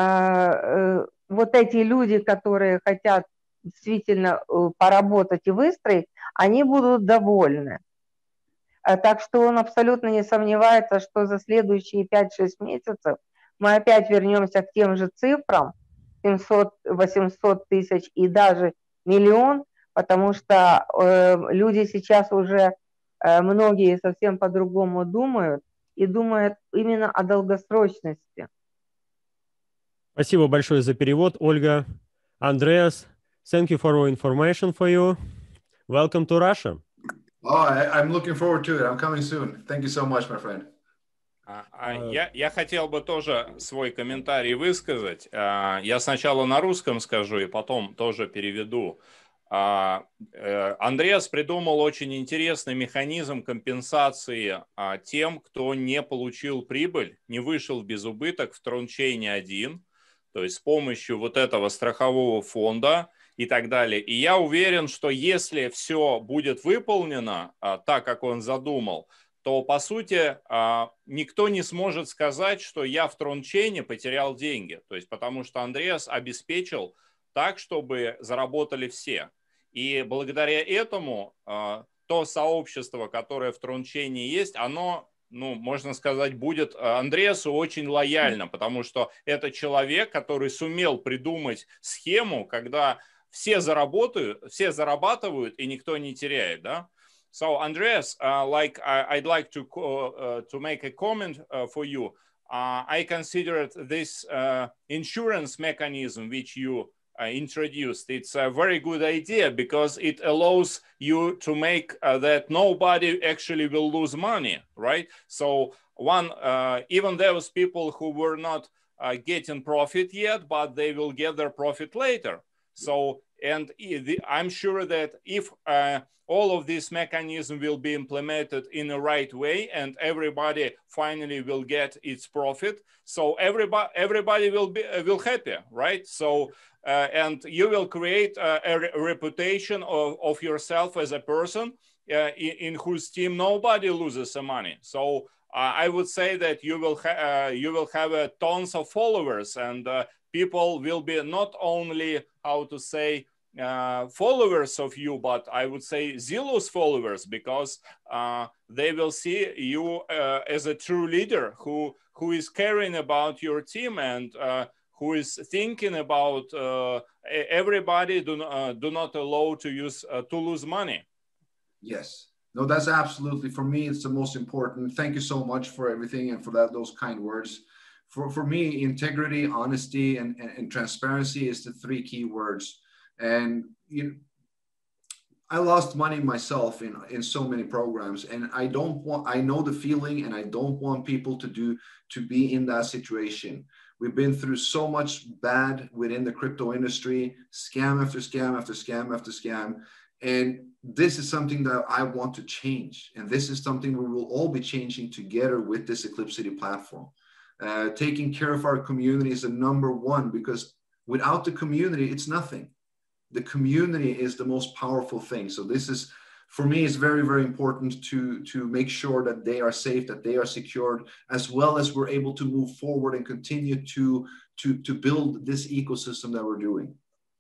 вот эти люди, которые хотят действительно поработать и выстроить, они будут довольны. Так что он абсолютно не сомневается, что за следующие пять-шесть месяцев мы опять вернемся к тем же цифрам, семьсот-восемьсот тысяч и даже миллион, потому что э, люди сейчас уже, э, многие совсем по-другому думают и думают именно о долгосрочности. Спасибо большое за перевод, Ольга. Andreas, thank you for your information for you. Welcome to Russia. Oh, I, I'm looking forward to it. I'm coming soon. Thank you so much, my friend. Я, я хотел бы тоже свой комментарий высказать. Я сначала на русском скажу и потом тоже переведу. Андреас придумал очень интересный механизм компенсации тем, кто не получил прибыль, не вышел в безубыток в трончейне один, то есть с помощью вот этого страхового фонда и так далее. И я уверен, что если все будет выполнено так, как он задумал, то, по сути, никто не сможет сказать, что я в трончейне потерял деньги. То есть, потому что Андреас обеспечил так, чтобы заработали все. И благодаря этому то сообщество, которое в трончейне есть, оно, ну, можно сказать, будет Андреасу очень лояльно, потому что это человек, который сумел придумать схему, когда все заработают, все зарабатывают, и никто не теряет, да? So, Andreas, uh, like I, I'd like to uh, to make a comment uh, for you. Uh, I considered this uh, insurance mechanism which you uh, introduced. It's a very good idea because it allows you to make uh, that nobody actually will lose money, right? So, one uh, even those people who were not uh, getting profit yet, but they will get their profit later. So, and I'm sure that if uh, all of this mechanism will be implemented in the right way and everybody finally will get its profit, so everybody everybody will be will happy, right? So uh, and you will create a, a reputation of, of yourself as a person uh, in, in whose team nobody loses the money. So uh, I would say that you will ha- uh, you will have uh, tons of followers, and uh, people will be not only, how to say, Uh, followers of you, but I would say zealous followers, because uh, they will see you uh, as a true leader who who is caring about your team and uh, who is thinking about uh, everybody do, uh, do not allow to use uh, to lose money. Yes. No, that's absolutely, for me, it's the most important. Thank you so much for everything and for that those kind words. For for me, integrity, honesty, and, and, and transparency is the three key words. And you know, I lost money myself in, in so many programs, and I don't want, I know the feeling, and I don't want people to do, to be in that situation. We've been through so much bad within the crypto industry, scam after scam after scam after scam. And this is something that I want to change. And this is something we will all be changing together with this Eclipse City platform. Uh, taking care of our community is the number one, because without the community, it's nothing. The community is the most powerful thing. So this is, for me, it's very, very important to, to make sure that they are safe, that they are secured, as well as we're able to move forward and continue to, to, to build this ecosystem that we're doing.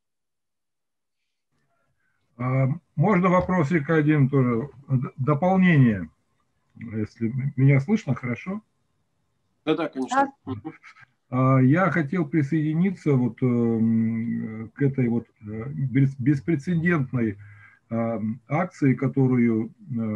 Можно вопросик один тоже, дополнение, если меня слышно хорошо? Да, да, конечно. Я хотел присоединиться вот к этой вот беспрецедентной акции, которую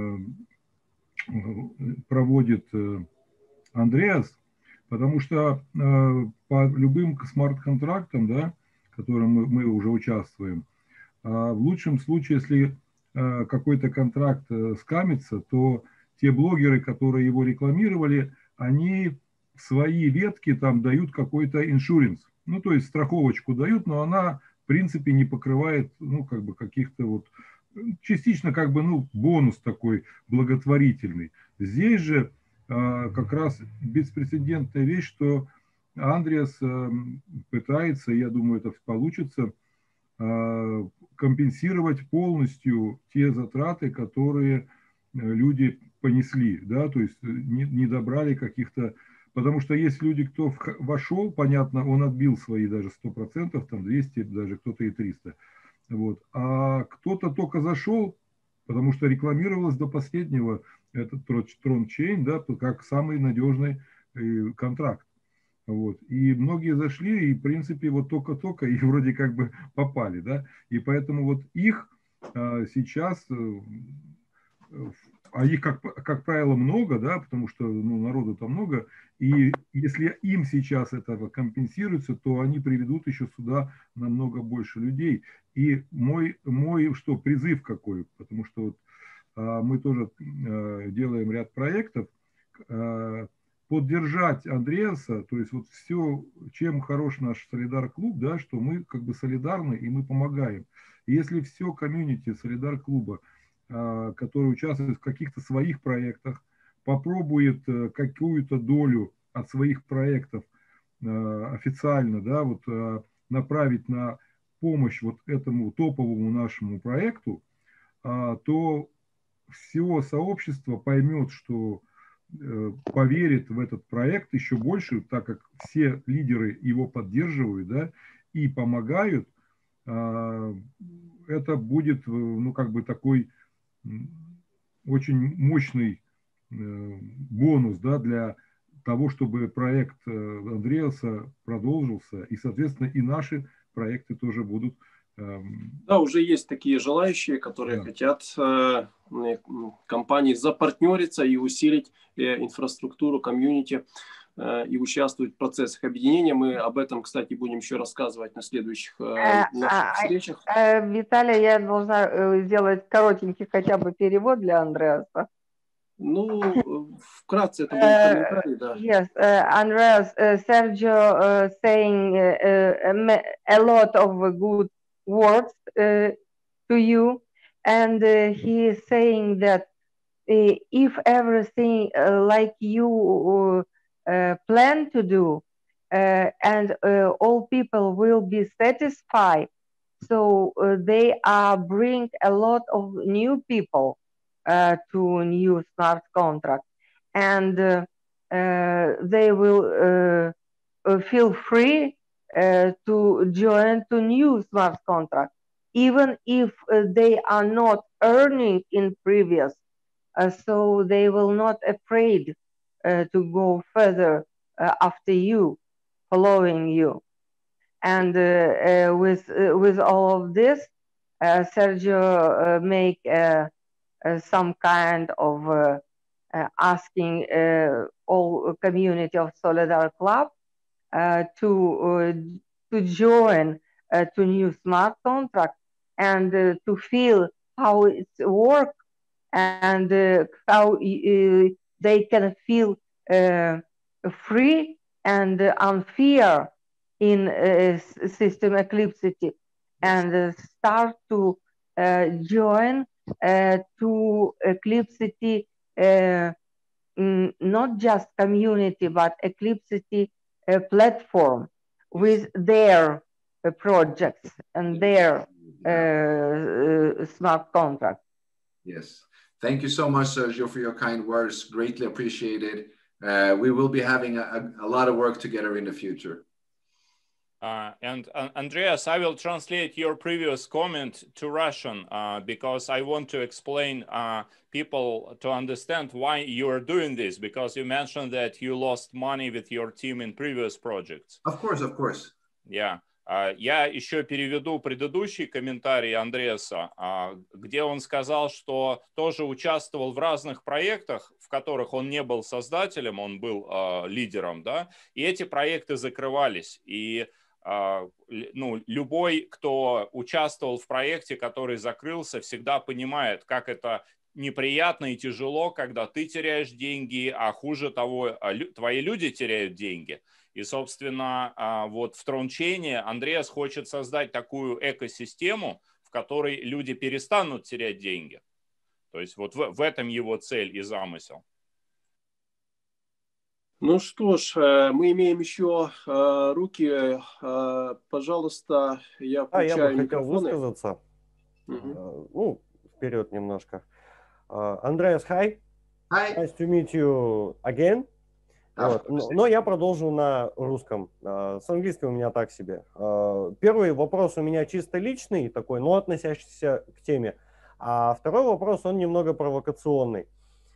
проводит Андреас, потому что по любым смарт-контрактам, да, в которых мы, мы уже участвуем, в лучшем случае, если какой-то контракт скамится, то те блогеры, которые его рекламировали, они в свои ветки там дают какой-то иншуренс. Ну, то есть страховочку дают, но она, в принципе, не покрывает, ну, как бы каких-то вот, частично, как бы, ну, бонус такой благотворительный. Здесь же э, как раз беспрецедентная вещь, что Андреас э, пытается, я думаю, это получится, э, компенсировать полностью те затраты, которые люди понесли, да, то есть не, не добрали каких-то, потому что есть люди, кто вошел, понятно, он отбил свои даже сто процентов, там двести, даже кто-то и триста, вот, а кто-то только зашел, потому что рекламировалось до последнего этот TronChain, да, как самый надежный контракт. Вот. И многие зашли, и, в принципе, вот только-только и вроде как бы попали, да, и поэтому вот их а, сейчас, а их, как, как правило, много, да, потому что, ну, народу там много, и если им сейчас этого компенсируется, то они приведут еще сюда намного больше людей. И мой, мой что, призыв какой, потому что вот а, мы тоже а, делаем ряд проектов, а, поддержать Андреаса, то есть вот все, чем хорош наш Солидар-клуб, да, что мы как бы солидарны и мы помогаем. И если все комьюнити Солидар-клуба, который участвует в каких-то своих проектах, попробует какую-то долю от своих проектов официально, да, вот направить на помощь вот этому топовому нашему проекту, то все сообщество поймет, что поверит в этот проект еще больше, так как все лидеры его поддерживают, да, и помогают, это будет, ну, как бы такой очень мощный бонус, да, для того, чтобы проект Андреаса продолжился, и, соответственно, и наши проекты тоже будут. Да, уже есть такие желающие, которые да. хотят э, компании запартнериться и усилить э, инфраструктуру комьюнити э, и участвовать в процессах объединения. Мы об этом, кстати, будем еще рассказывать на следующих э, наших встречах. Виталий, я должна сделать коротенький хотя бы перевод для Андреаса. Ну, вкратце это был комментарий, да. Yes, uh, Andreas, uh, Sergio uh, saying uh, a lot of good words uh, to you, and uh, he is saying that uh, if everything uh, like you uh, plan to do, uh, and uh, all people will be satisfied, so uh, they are bring a lot of new people uh, to new smart contract, and uh, uh, they will uh, feel free uh, to join to new smart contract, even if uh, they are not earning in previous, uh, so they will not afraid uh, to go further uh, after you, following you. And uh, uh, with uh, with all of this, uh, Sergio uh, make uh, uh, some kind of uh, uh, asking uh, all community of Solidar Club uh, to uh, to join uh, to new smart contract and uh, to feel how it works and uh, how uh, they can feel uh, free and unfair in uh, system Eclipsity, and uh, start to uh, join uh, to Eclipsity, uh, mm, not just community, but Eclipsity uh, platform with their uh, projects and their uh, uh, smart contract. Yes. Thank you so much, Sergio, for your kind words. Greatly appreciated. Uh, we will be having a, a lot of work together in the future. Uh, and uh, Andreas, I will translate your previous comment to Russian uh, because I want to explain uh, people to understand why you are doing this, because you mentioned that you lost money with your team in previous projects. Of course, of course. Yeah. Uh, я еще переведу предыдущий комментарий Андреаса, uh, где он сказал, что тоже участвовал в разных проектах, в которых он не был создателем, он был uh, лидером, да, и эти проекты закрывались. И ну, любой, кто участвовал в проекте, который закрылся, всегда понимает, как это неприятно и тяжело, когда ты теряешь деньги, а хуже того, твои люди теряют деньги. И, собственно, вот в TronChain Андреас хочет создать такую экосистему, в которой люди перестанут терять деньги. То есть вот в, в этом его цель и замысел. Ну что ж, мы имеем еще руки. Пожалуйста, я А, я бы включаю хотел микрофоны. высказаться. Угу. Ну, вперед немножко. Андреас, hi. Hi. Nice to meet you again. Вот. Но, но я продолжу на русском. С английским у меня так себе. Первый вопрос у меня чисто личный, такой, но относящийся к теме. А второй вопрос, он немного провокационный.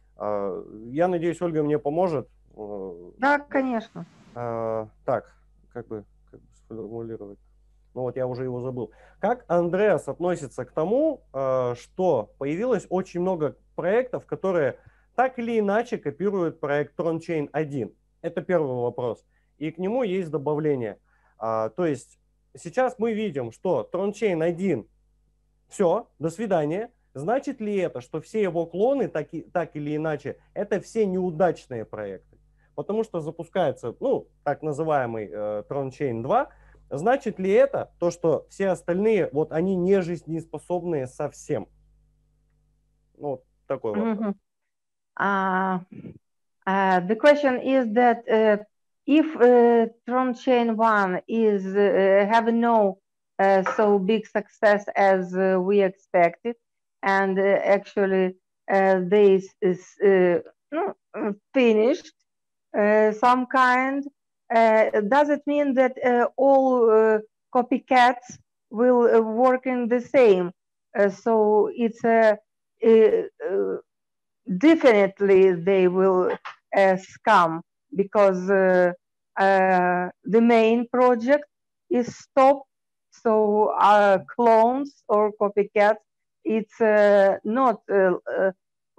Я надеюсь, Ольга мне поможет. Да, конечно. Так, как бы, как бы сформулировать? Ну вот я уже его забыл. Как Андреас относится к тому, что появилось очень много проектов, которые так или иначе копируют проект TronChain один? Это первый вопрос. И к нему есть добавление. То есть сейчас мы видим, что TronChain один, все, до свидания. Значит ли это, что все его клоны, так, и, так или иначе, это все неудачные проекты? Потому что запускается, ну, так называемый э, TronChain два. Значит ли это то, что все остальные, вот они не жизнеспособные совсем? Ну, такой вопрос. Mm-hmm. uh, uh, the question is that uh, if uh, TronChain one is uh, have no uh, so big success as uh, we expected, and uh, actually uh, they is uh, finished uh, some kind, uh, does it mean that uh, all uh, copycats will uh, work in the same? Uh, so it's a uh, uh, definitely they will uh, scam, because uh, uh, the main project is stopped. So uh, clones or copycats, it's uh, not a, a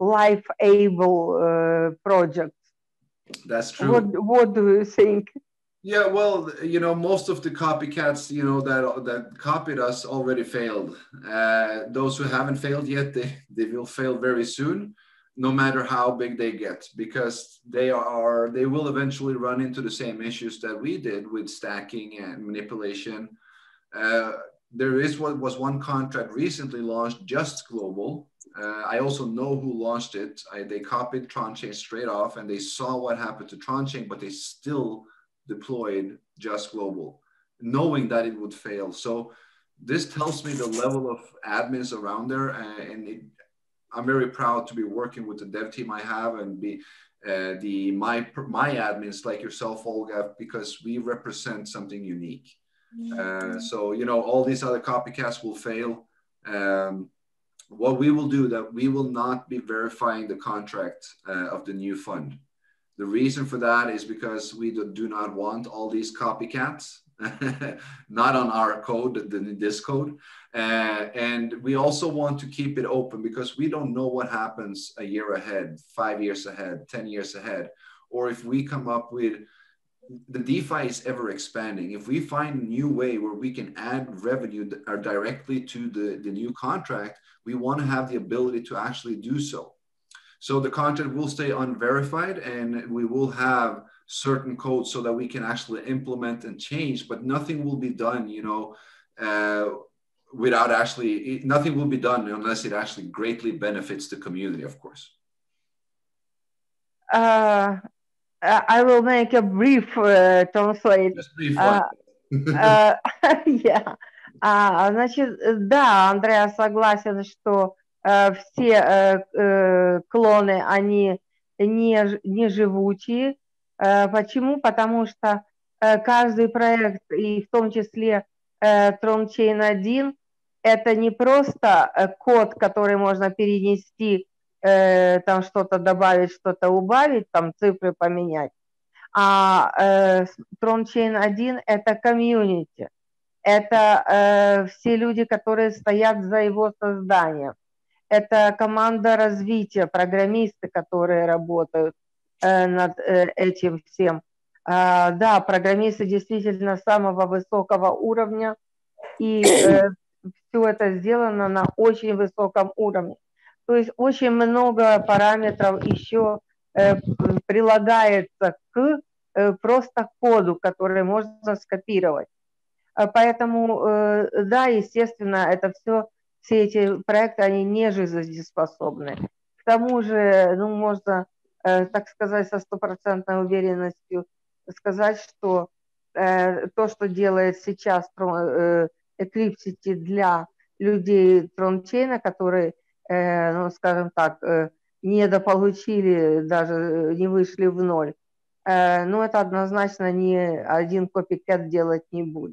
life-able uh, project. That's true. What, what do you think? Yeah, well, you know, most of the copycats, you know, that that copied us already failed. Uh, those who haven't failed yet, they, they will fail very soon, no matter how big they get, because they are they will eventually run into the same issues that we did with stacking and manipulation. Uh, there is what was one contract recently launched, Just Global. Uh, I also know who launched it. I, they copied TronChain straight off, and they saw what happened to TronChain, but they still deployed Just Global, knowing that it would fail. So this tells me the level of admins around there, uh, and it, I'm very proud to be working with the dev team I have and be uh, the my my admins like yourself, Olga, because we represent something unique. Uh, so you know, all these other copycats will fail. Um, what we will do that we will not be verifying the contract uh, of the new fund. The reason for that is because we do, do not want all these copycats, not on our code, this code. Uh, and we also want to keep it open because we don't know what happens a year ahead, five years ahead, ten years ahead, or if we come up with, the DeFi is ever expanding. If we find a new way where we can add revenue directly to the, the new contract, we want to have the ability to actually do so. So the contract will stay unverified, and we will have certain codes so that we can actually implement and change, but nothing will be done, you know, uh, without actually, nothing will be done unless it actually greatly benefits the community, of course. Uh, I will make a brief uh, translate. Just brief one. Uh, uh, yeah. uh, значит, да, Андреа согласен, что uh, все uh, uh, клоны, они не, не живучие. Uh, почему? Потому что uh, каждый проект, и в том числе uh, TronChain один, это не просто uh, код, который можно перенести, uh, там что-то добавить, что-то убавить, там цифры поменять. А э, TronChain один это комьюнити, это э, все люди, которые стоят за его созданием, это команда развития, программисты, которые работают э, над э, этим всем. Да, программисты действительно самого высокого уровня, и все это сделано на очень высоком уровне. То есть очень много параметров еще прилагается к просто коду, который можно скопировать. Поэтому, да, естественно, это все, все эти проекты, они не жизнеспособны. К тому же, ну, можно, так сказать, со стопроцентной уверенностью сказать, что то, что делает сейчас Eclipsity для людей TronChain, которые, ну, скажем так, недополучили, даже не вышли в ноль, ну, это однозначно ни один копикэт делать не будет.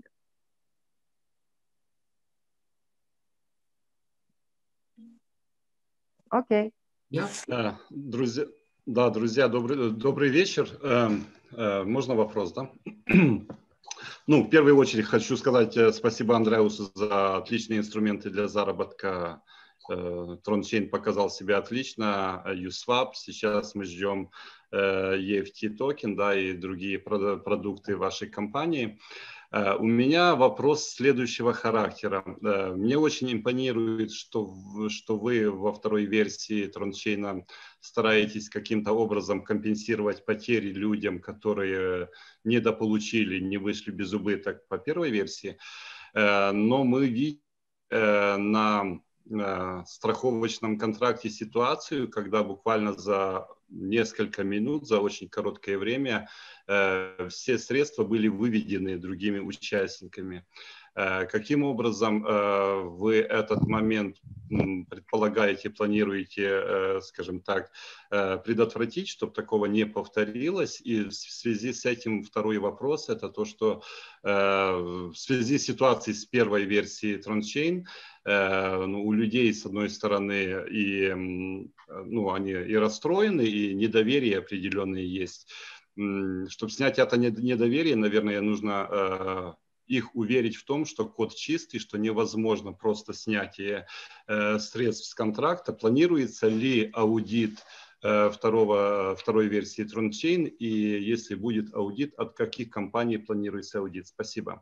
Окей. Okay. Yeah. Друзья, да, друзья, добрый, добрый вечер. Можно вопрос, да? Ну, в первую очередь хочу сказать спасибо Андреасу за отличные инструменты для заработка. TronChain показал себя отлично, YouSwap. Сейчас мы ждем и эф ти токен, да, и другие продукты вашей компании. У меня вопрос следующего характера. Мне очень импонирует, что, что вы во второй версии TronChain стараетесь каким-то образом компенсировать потери людям, которые недополучили, не вышли без убыток по первой версии. Но мы видим на страховочном контракте ситуацию, когда буквально за несколько минут, за очень короткое время э, все средства были выведены другими участниками. Э, каким образом э, вы этот момент м, предполагаете, планируете, э, скажем так, э, предотвратить, чтобы такого не повторилось? И в связи с этим второй вопрос – это то, что э, в связи с ситуацией с первой версией TronChain, ну, у людей, с одной стороны, и, ну, они и расстроены, и недоверие определенное есть. Чтобы снять это недоверие, наверное, нужно их уверить в том, что код чистый, что невозможно просто снятие средств с контракта. Планируется ли аудит второго, второй версии TronChain, и если будет аудит, от каких компаний планируется аудит? Спасибо.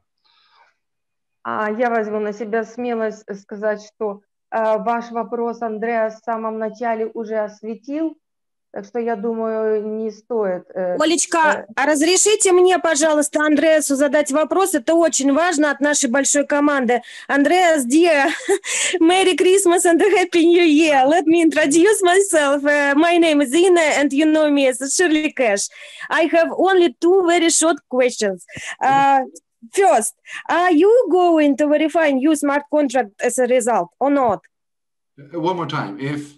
Я возьму на себя смелость сказать, что э, ваш вопрос Андреас в самом начале уже осветил, так что я думаю, не стоит. Э, Олечка, э, разрешите мне, пожалуйста, Андреасу задать вопрос, это очень важно от нашей большой команды. Андреас, dear, Merry Christmas and a Happy New Year. Let me introduce myself. Uh, my name is Ina and you know me as Shirley Cash. I have only two very short questions. Uh, First, are you going to verify new smart contract as a result or not? One more time. If,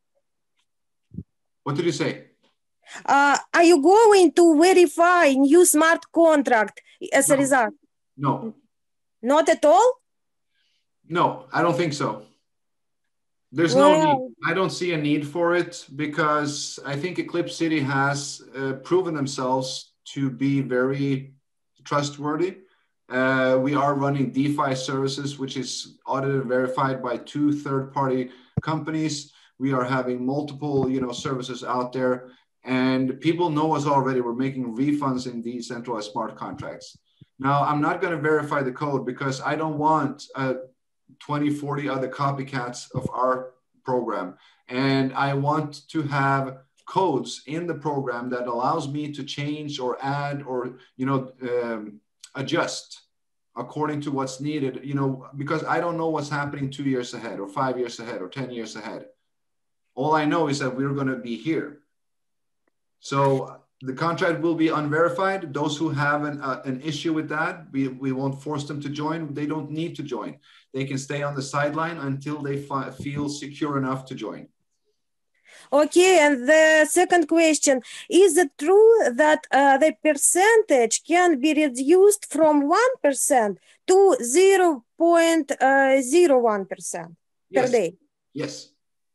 what did you say? Uh, are you going to verify new smart contract as no. a result? No. Not at all? No, I don't think so. There's well, no need. I don't see a need for it because I think Eclipsity has uh, proven themselves to be very trustworthy. Uh, we are running DeFi services, which is audited and verified by two third-party companies. We are having multiple, you know, services out there, and people know us already. We're making refunds in decentralized smart contracts. Now, I'm not going to verify the code because I don't want uh, twenty, forty other copycats of our program, and I want to have codes in the program that allows me to change or add or, you know, um, adjust according to what's needed, you know, because I don't know what's happening two years ahead or five years ahead or ten years ahead. All I know is that we're going to be here. So the contract will be unverified. Those who have an, uh, an issue with that, we, we won't force them to join. They don't need to join. They can stay on the sideline until they feel secure enough to join. Okay, and the second question, is it true that uh, the percentage can be reduced from one percent to zero point zero one percent yes. per day? Yes.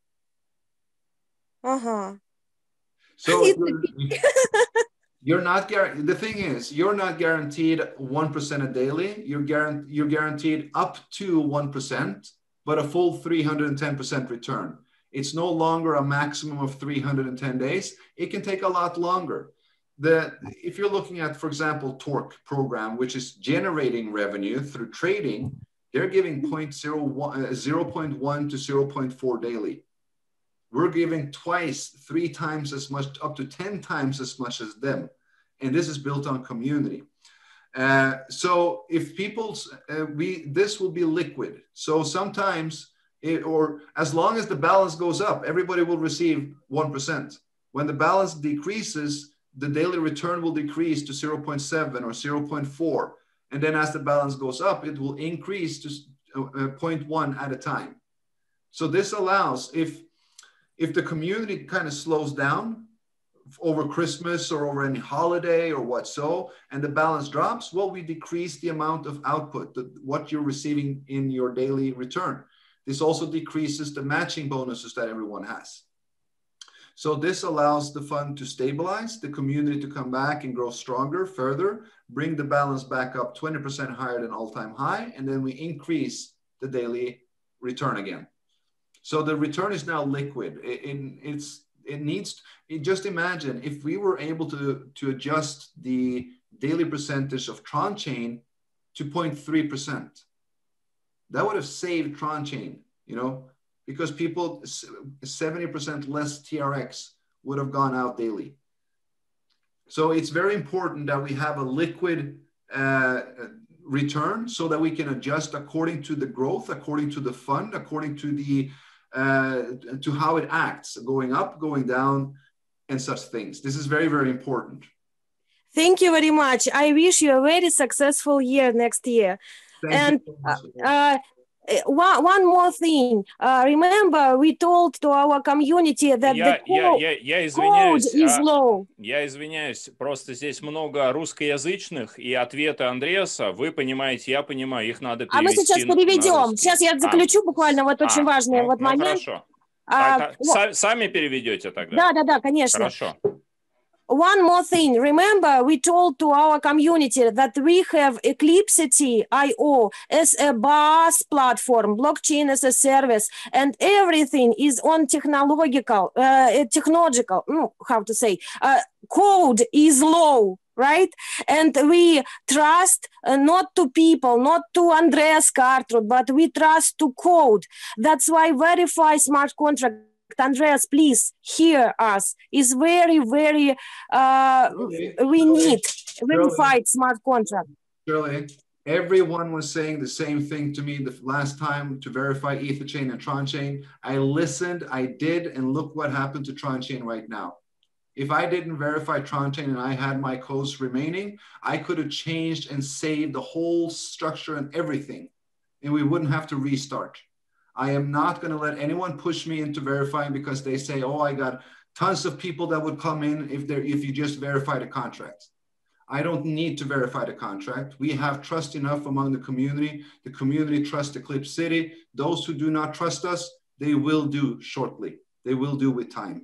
Uh-huh. So you're, you're not guaranteed, the thing is, you're not guaranteed one percent a daily, you're, guaranteed, you're guaranteed up to one percent, but a full three hundred ten percent return. It's no longer a maximum of three hundred ten days. It can take a lot longer. the, if you're looking at, for example, Torque program, which is generating revenue through trading, they're giving zero point one to zero point four daily. We're giving twice, three times as much, up to ten times as much as them. And this is built on community. Uh, so if people's, uh, we, this will be liquid. So sometimes, it, or as long as the balance goes up, everybody will receive one percent. When the balance decreases, the daily return will decrease to zero point seven or zero point four. And then as the balance goes up, it will increase to zero point one at a time. So this allows, if, if the community kind of slows down over Christmas or over any holiday or what so, and the balance drops, well, we decrease the amount of output, the, what you're receiving in your daily return. This also decreases the matching bonuses that everyone has. So this allows the fund to stabilize, the community to come back and grow stronger further, bring the balance back up twenty percent higher than all-time high, and then we increase the daily return again. So the return is now liquid. It, it, it's, it needs, it, just imagine if we were able to, to adjust the daily percentage of Tron Chain to zero point three percent. That would have saved Tron Chain, you know, because people, seventy percent less T R X would have gone out daily. So it's very important that we have a liquid uh, return so that we can adjust according to the growth, according to the fund, according to the uh, to how it acts, going up, going down, and such things. This is very, very important. Thank you very much. I wish you a very successful year next year. Thank and you so much. uh, One, one more thing. Uh, remember, we told to our community that я, the я, code, я, я code извиняюсь, is а, low. я извиняюсь, просто здесь много русскоязычных, и ответы Андреаса, вы понимаете, я понимаю, их надо перевести. А мы сейчас на, переведем. на Сейчас я заключу а, буквально вот а, очень важный ну, вот ну, момент. Хорошо. А, так, вот. так, сами переведете тогда? Да, да, да, конечно. Хорошо. One more thing. Remember, we told to our community that we have Eclipsity dot I O as a BaaS platform, blockchain as a service, and everything is on technological, uh, technological, no, how to say, uh, code is low, right? And we trust uh, not to people, not to Andreas Kartrud, but we trust to code. That's why verify smart contract. Andreas, please hear us. Is very, very, uh, Shirley, we need Shirley, verified smart contract. Shirley, everyone was saying the same thing to me the last time to verify EtherChain and TronChain. I listened, I did, and look what happened to TronChain right now. If I didn't verify TronChain and I had my codes remaining, I could have changed and saved the whole structure and everything, and we wouldn't have to restart. I am not going to let anyone push me into verifying because they say, oh, I got tons of people that would come in if they're if you just verify the contract. I don't need to verify the contract. We have trust enough among the community. The community trusts Eclipse City. Those who do not trust us, they will do shortly. They will do with time.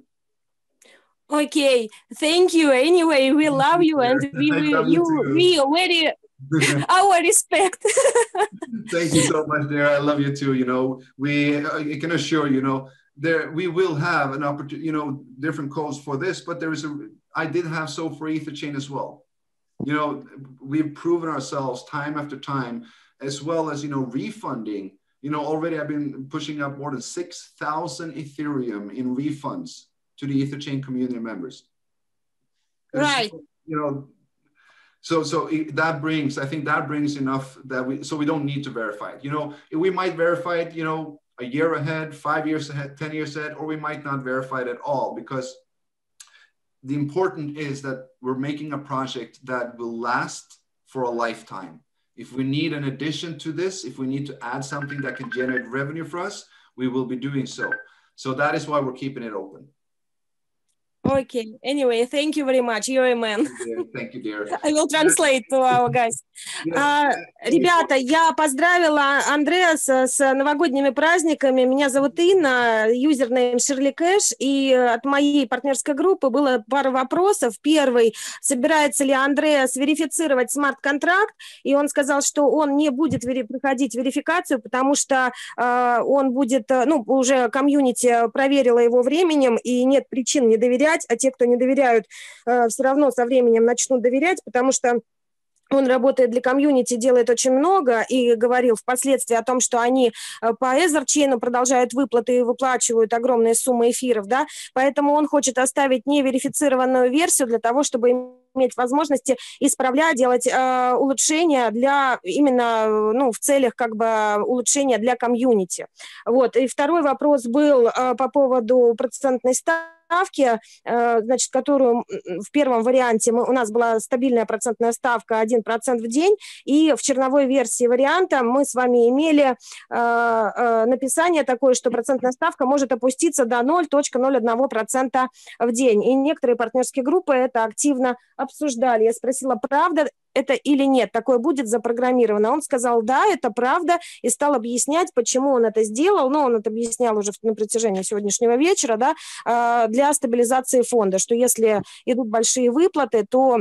Okay, thank you. Anyway, we love you and we we you we very our respect. Thank you so much, dear. I love you too. You know, we I can assure you know there we will have an opportunity. You know, different codes for this, but there is a. I did have so for EtherChain as well. You know, we've proven ourselves time after time, as well as you know refunding. You know, already I've been pushing up more than six thousand Ethereum in refunds to the EtherChain community members. Right. You know. So, so that brings, I think that brings enough that we, so we don't need to verify it. You know, we might verify it, you know, a year ahead, five years ahead, ten years ahead, or we might not verify it at all, because the important is that we're making a project that will last for a lifetime. If we need an addition to this, if we need to add something that can generate revenue for us, we will be doing so. So that is why we're keeping it open. Okay. Anyway, thank you very much. You're a man. Thank you, dear. I will translate to our guys. Uh, ребята, я поздравила Андреаса с новогодними праздниками. Меня зовут Инна, юзернейм Ширли Кэш, и от моей партнерской группы было пара вопросов. Первый: собирается ли Андреас верифицировать смарт-контракт? И он сказал, что он не будет вери- проходить верификацию, потому что uh, он будет, ну, уже комьюнити проверила его временем, и нет причин не доверять доверять, а те, кто не доверяют, все равно со временем начнут доверять, потому что он работает для комьюнити, делает очень много и говорил впоследствии о том, что они по Etherchain продолжают выплаты и выплачивают огромные суммы эфиров, да, поэтому он хочет оставить неверифицированную версию для того, чтобы иметь возможности исправлять, делать э, улучшения для именно, ну, в целях как бы улучшения для комьюнити. Вот, и второй вопрос был э, по поводу процентной ставки. ставки, значит, которую в первом варианте мы, у нас была стабильная процентная ставка один процент в день, и в черновой версии варианта мы с вами имели э, э, написание такое, что процентная ставка может опуститься до ноль целых ноль один процента в день. И некоторые партнерские группы это активно обсуждали. Я спросила, правда это или нет, такое будет запрограммировано. Он сказал, да, это правда, и стал объяснять, почему он это сделал. Ну, он это объяснял уже на протяжении сегодняшнего вечера, да, для стабилизации фонда, что если идут большие выплаты, то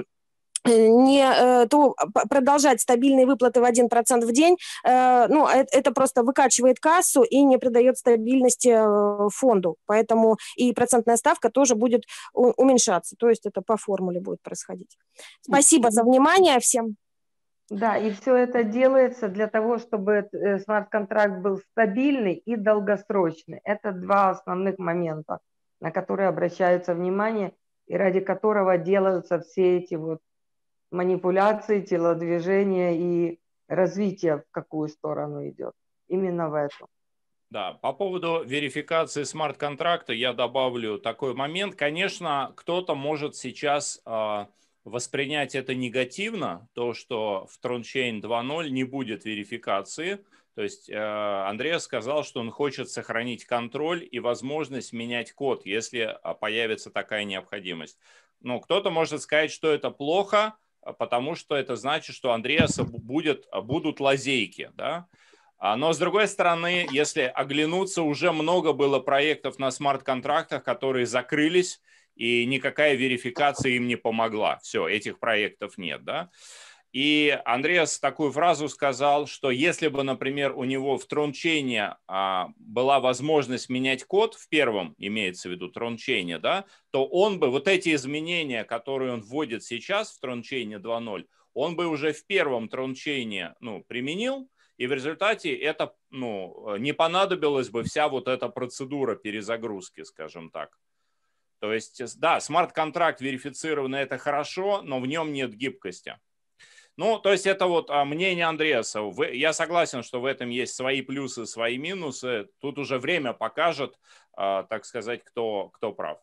не, то продолжать стабильные выплаты в один процент в день, ну, это просто выкачивает кассу и не придает стабильности фонду. Поэтому и процентная ставка тоже будет уменьшаться. То есть это по формуле будет происходить. Спасибо за внимание всем. Да, и все это делается для того, чтобы смарт-контракт был стабильный и долгосрочный. Это два основных момента, на которые обращается внимание и ради которого делаются все эти вот манипуляции, телодвижения и развитие, в какую сторону идет. Именно в этом. Да, по поводу верификации смарт-контракта я добавлю такой момент. Конечно, кто-то может сейчас э, воспринять это негативно, то, что в TronChain два ноль не будет верификации. То есть э, Андреас сказал, что он хочет сохранить контроль и возможность менять код, если появится такая необходимость. Но кто-то может сказать, что это плохо, потому что это значит, что у Андреаса будет, будут лазейки, да? Но, с другой стороны, если оглянуться, уже много было проектов на смарт-контрактах, которые закрылись, и никакая верификация им не помогла. Все, этих проектов нет, да? И Андреас такую фразу сказал, что если бы, например, у него в TronChain а, была возможность менять код, в первом, имеется в виду TronChain, да, то он бы, вот эти изменения, которые он вводит сейчас в TronChain два ноль, он бы уже в первом TronChain, ну, применил, и в результате это, ну, не понадобилась бы вся вот эта процедура перезагрузки, скажем так. То есть, да, смарт-контракт верифицированный – это хорошо, но в нем нет гибкости. Ну, то есть это вот мнение Андреаса. Я согласен, что в этом есть свои плюсы, свои минусы. Тут уже время покажет, так сказать, кто, кто прав.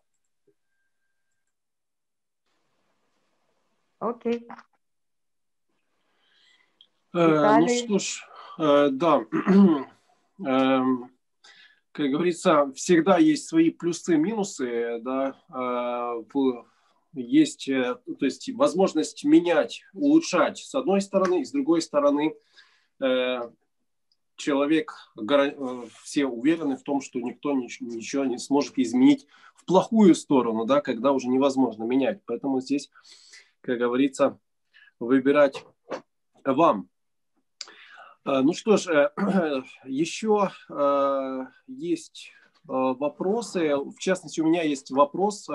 Окей. Э, ну что ж, э, да, э, как говорится, всегда есть свои плюсы, минусы, да, э, в есть, то есть возможность менять, улучшать с одной стороны, и с другой стороны человек, все уверены в том, что никто ничего не сможет изменить в плохую сторону, да, когда уже невозможно менять. Поэтому здесь, как говорится, выбирать вам. Ну что ж, еще есть вопросы. В частности, у меня есть вопрос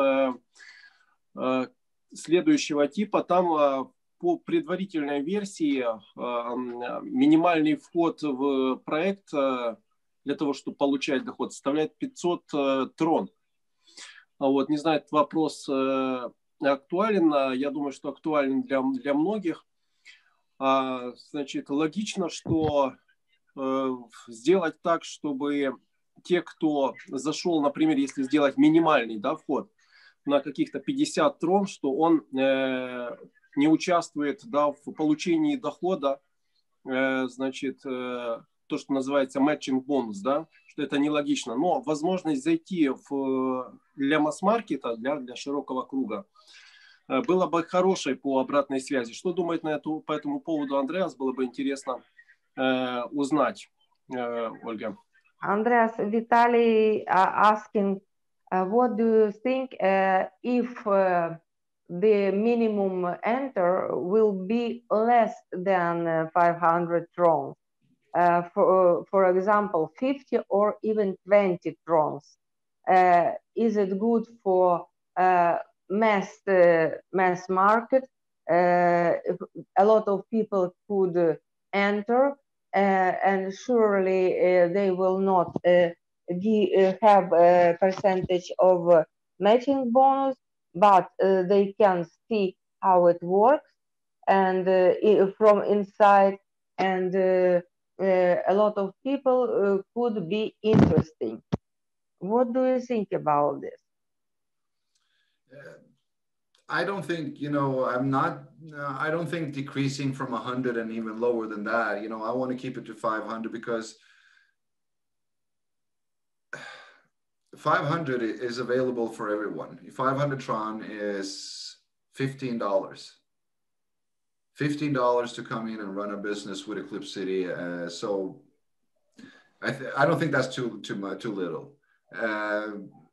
следующего типа. Там по предварительной версии минимальный вход в проект для того, чтобы получать доход, составляет пятьсот трон. Вот, не знаю, этот вопрос актуален. Я думаю, что актуален для, для многих. Значит, логично, что сделать так, чтобы те, кто зашел, например, если сделать минимальный, да, вход, на каких-то пятьдесят трон, что он э, не участвует, да, в получении дохода, э, значит, э, то, что называется matching бонус, да, что это нелогично. Но возможность зайти в, для масс-маркета, для, для широкого круга, э, было бы хорошей по обратной связи. Что думает на эту, по этому поводу Андреас, было бы интересно э, узнать, э, Ольга. Andreas, Vitaly uh, asking, Uh, what do you think uh, if uh, the minimum enter will be less than uh, five hundred trons? Uh, for, for example, fifty or even twenty trons. Uh, is it good for uh, mass uh, mass market. Uh, a lot of people could uh, enter, uh, and surely uh, they will not uh, give, uh, have a percentage of uh, matching bonus, but uh, they can see how it works and uh, from inside, and uh, uh, a lot of people uh, could be interesting. What do you think about this? Uh, I don't think, you know, I'm not, uh, I don't think decreasing from one hundred and even lower than that, you know, I want to keep it to five hundred because five hundred is available for everyone. five hundred Tron is fifteen dollars. fifteen dollars to come in and run a business with Eclipse City. Uh, so I, th I don't think that's too, too much, too little. Uh,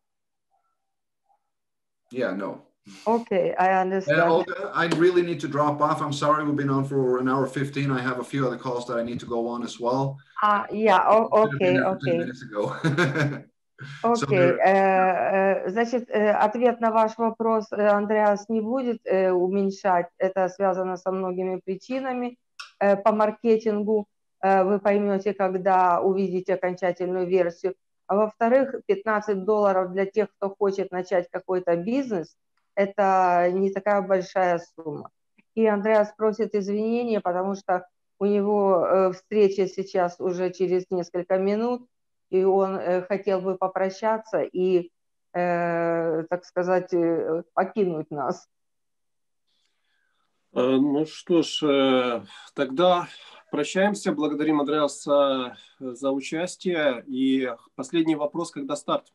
yeah, no. Okay, I understand. Uh, Olga, I really need to drop off. I'm sorry, we've been on for an hour fifteen. I have a few other calls that I need to go on as well. Uh, yeah, oh, okay, okay. minutes ago. Окей, okay. Значит, ответ на ваш вопрос Андреас не будет уменьшать. Это связано со многими причинами по маркетингу. Вы поймете, когда увидите окончательную версию. А во-вторых, пятнадцать долларов для тех, кто хочет начать какой-то бизнес, это не такая большая сумма. И Андреас просит извинения, потому что у него встреча сейчас уже через несколько минут, и он хотел бы попрощаться и, так сказать, покинуть нас. Ну что ж, тогда прощаемся. Благодарим Андреаса за участие. И последний вопрос, когда старт?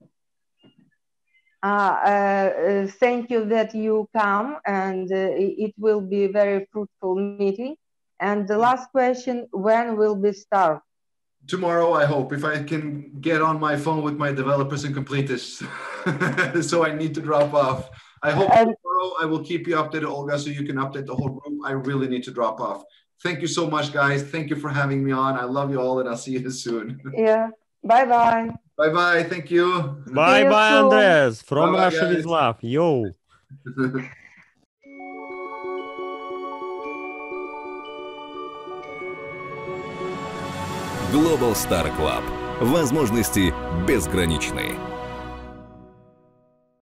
Uh, uh, thank you that you come, and uh, it will be a very fruitful meeting. And the last question, when will we start? Tomorrow, I hope, if I can get on my phone with my developers and complete this. So I need to drop off. I hope and, tomorrow I will keep you updated, Olga, so you can update the whole group. I really need to drop off. Thank you so much, guys. Thank you for having me on. I love you all, and I'll see you soon. Yeah. Bye-bye. Bye-bye. Thank you. Bye-bye, Andres. From Bye -bye, Russia guys. with love. Yo. Global Star Club. Возможности безграничны.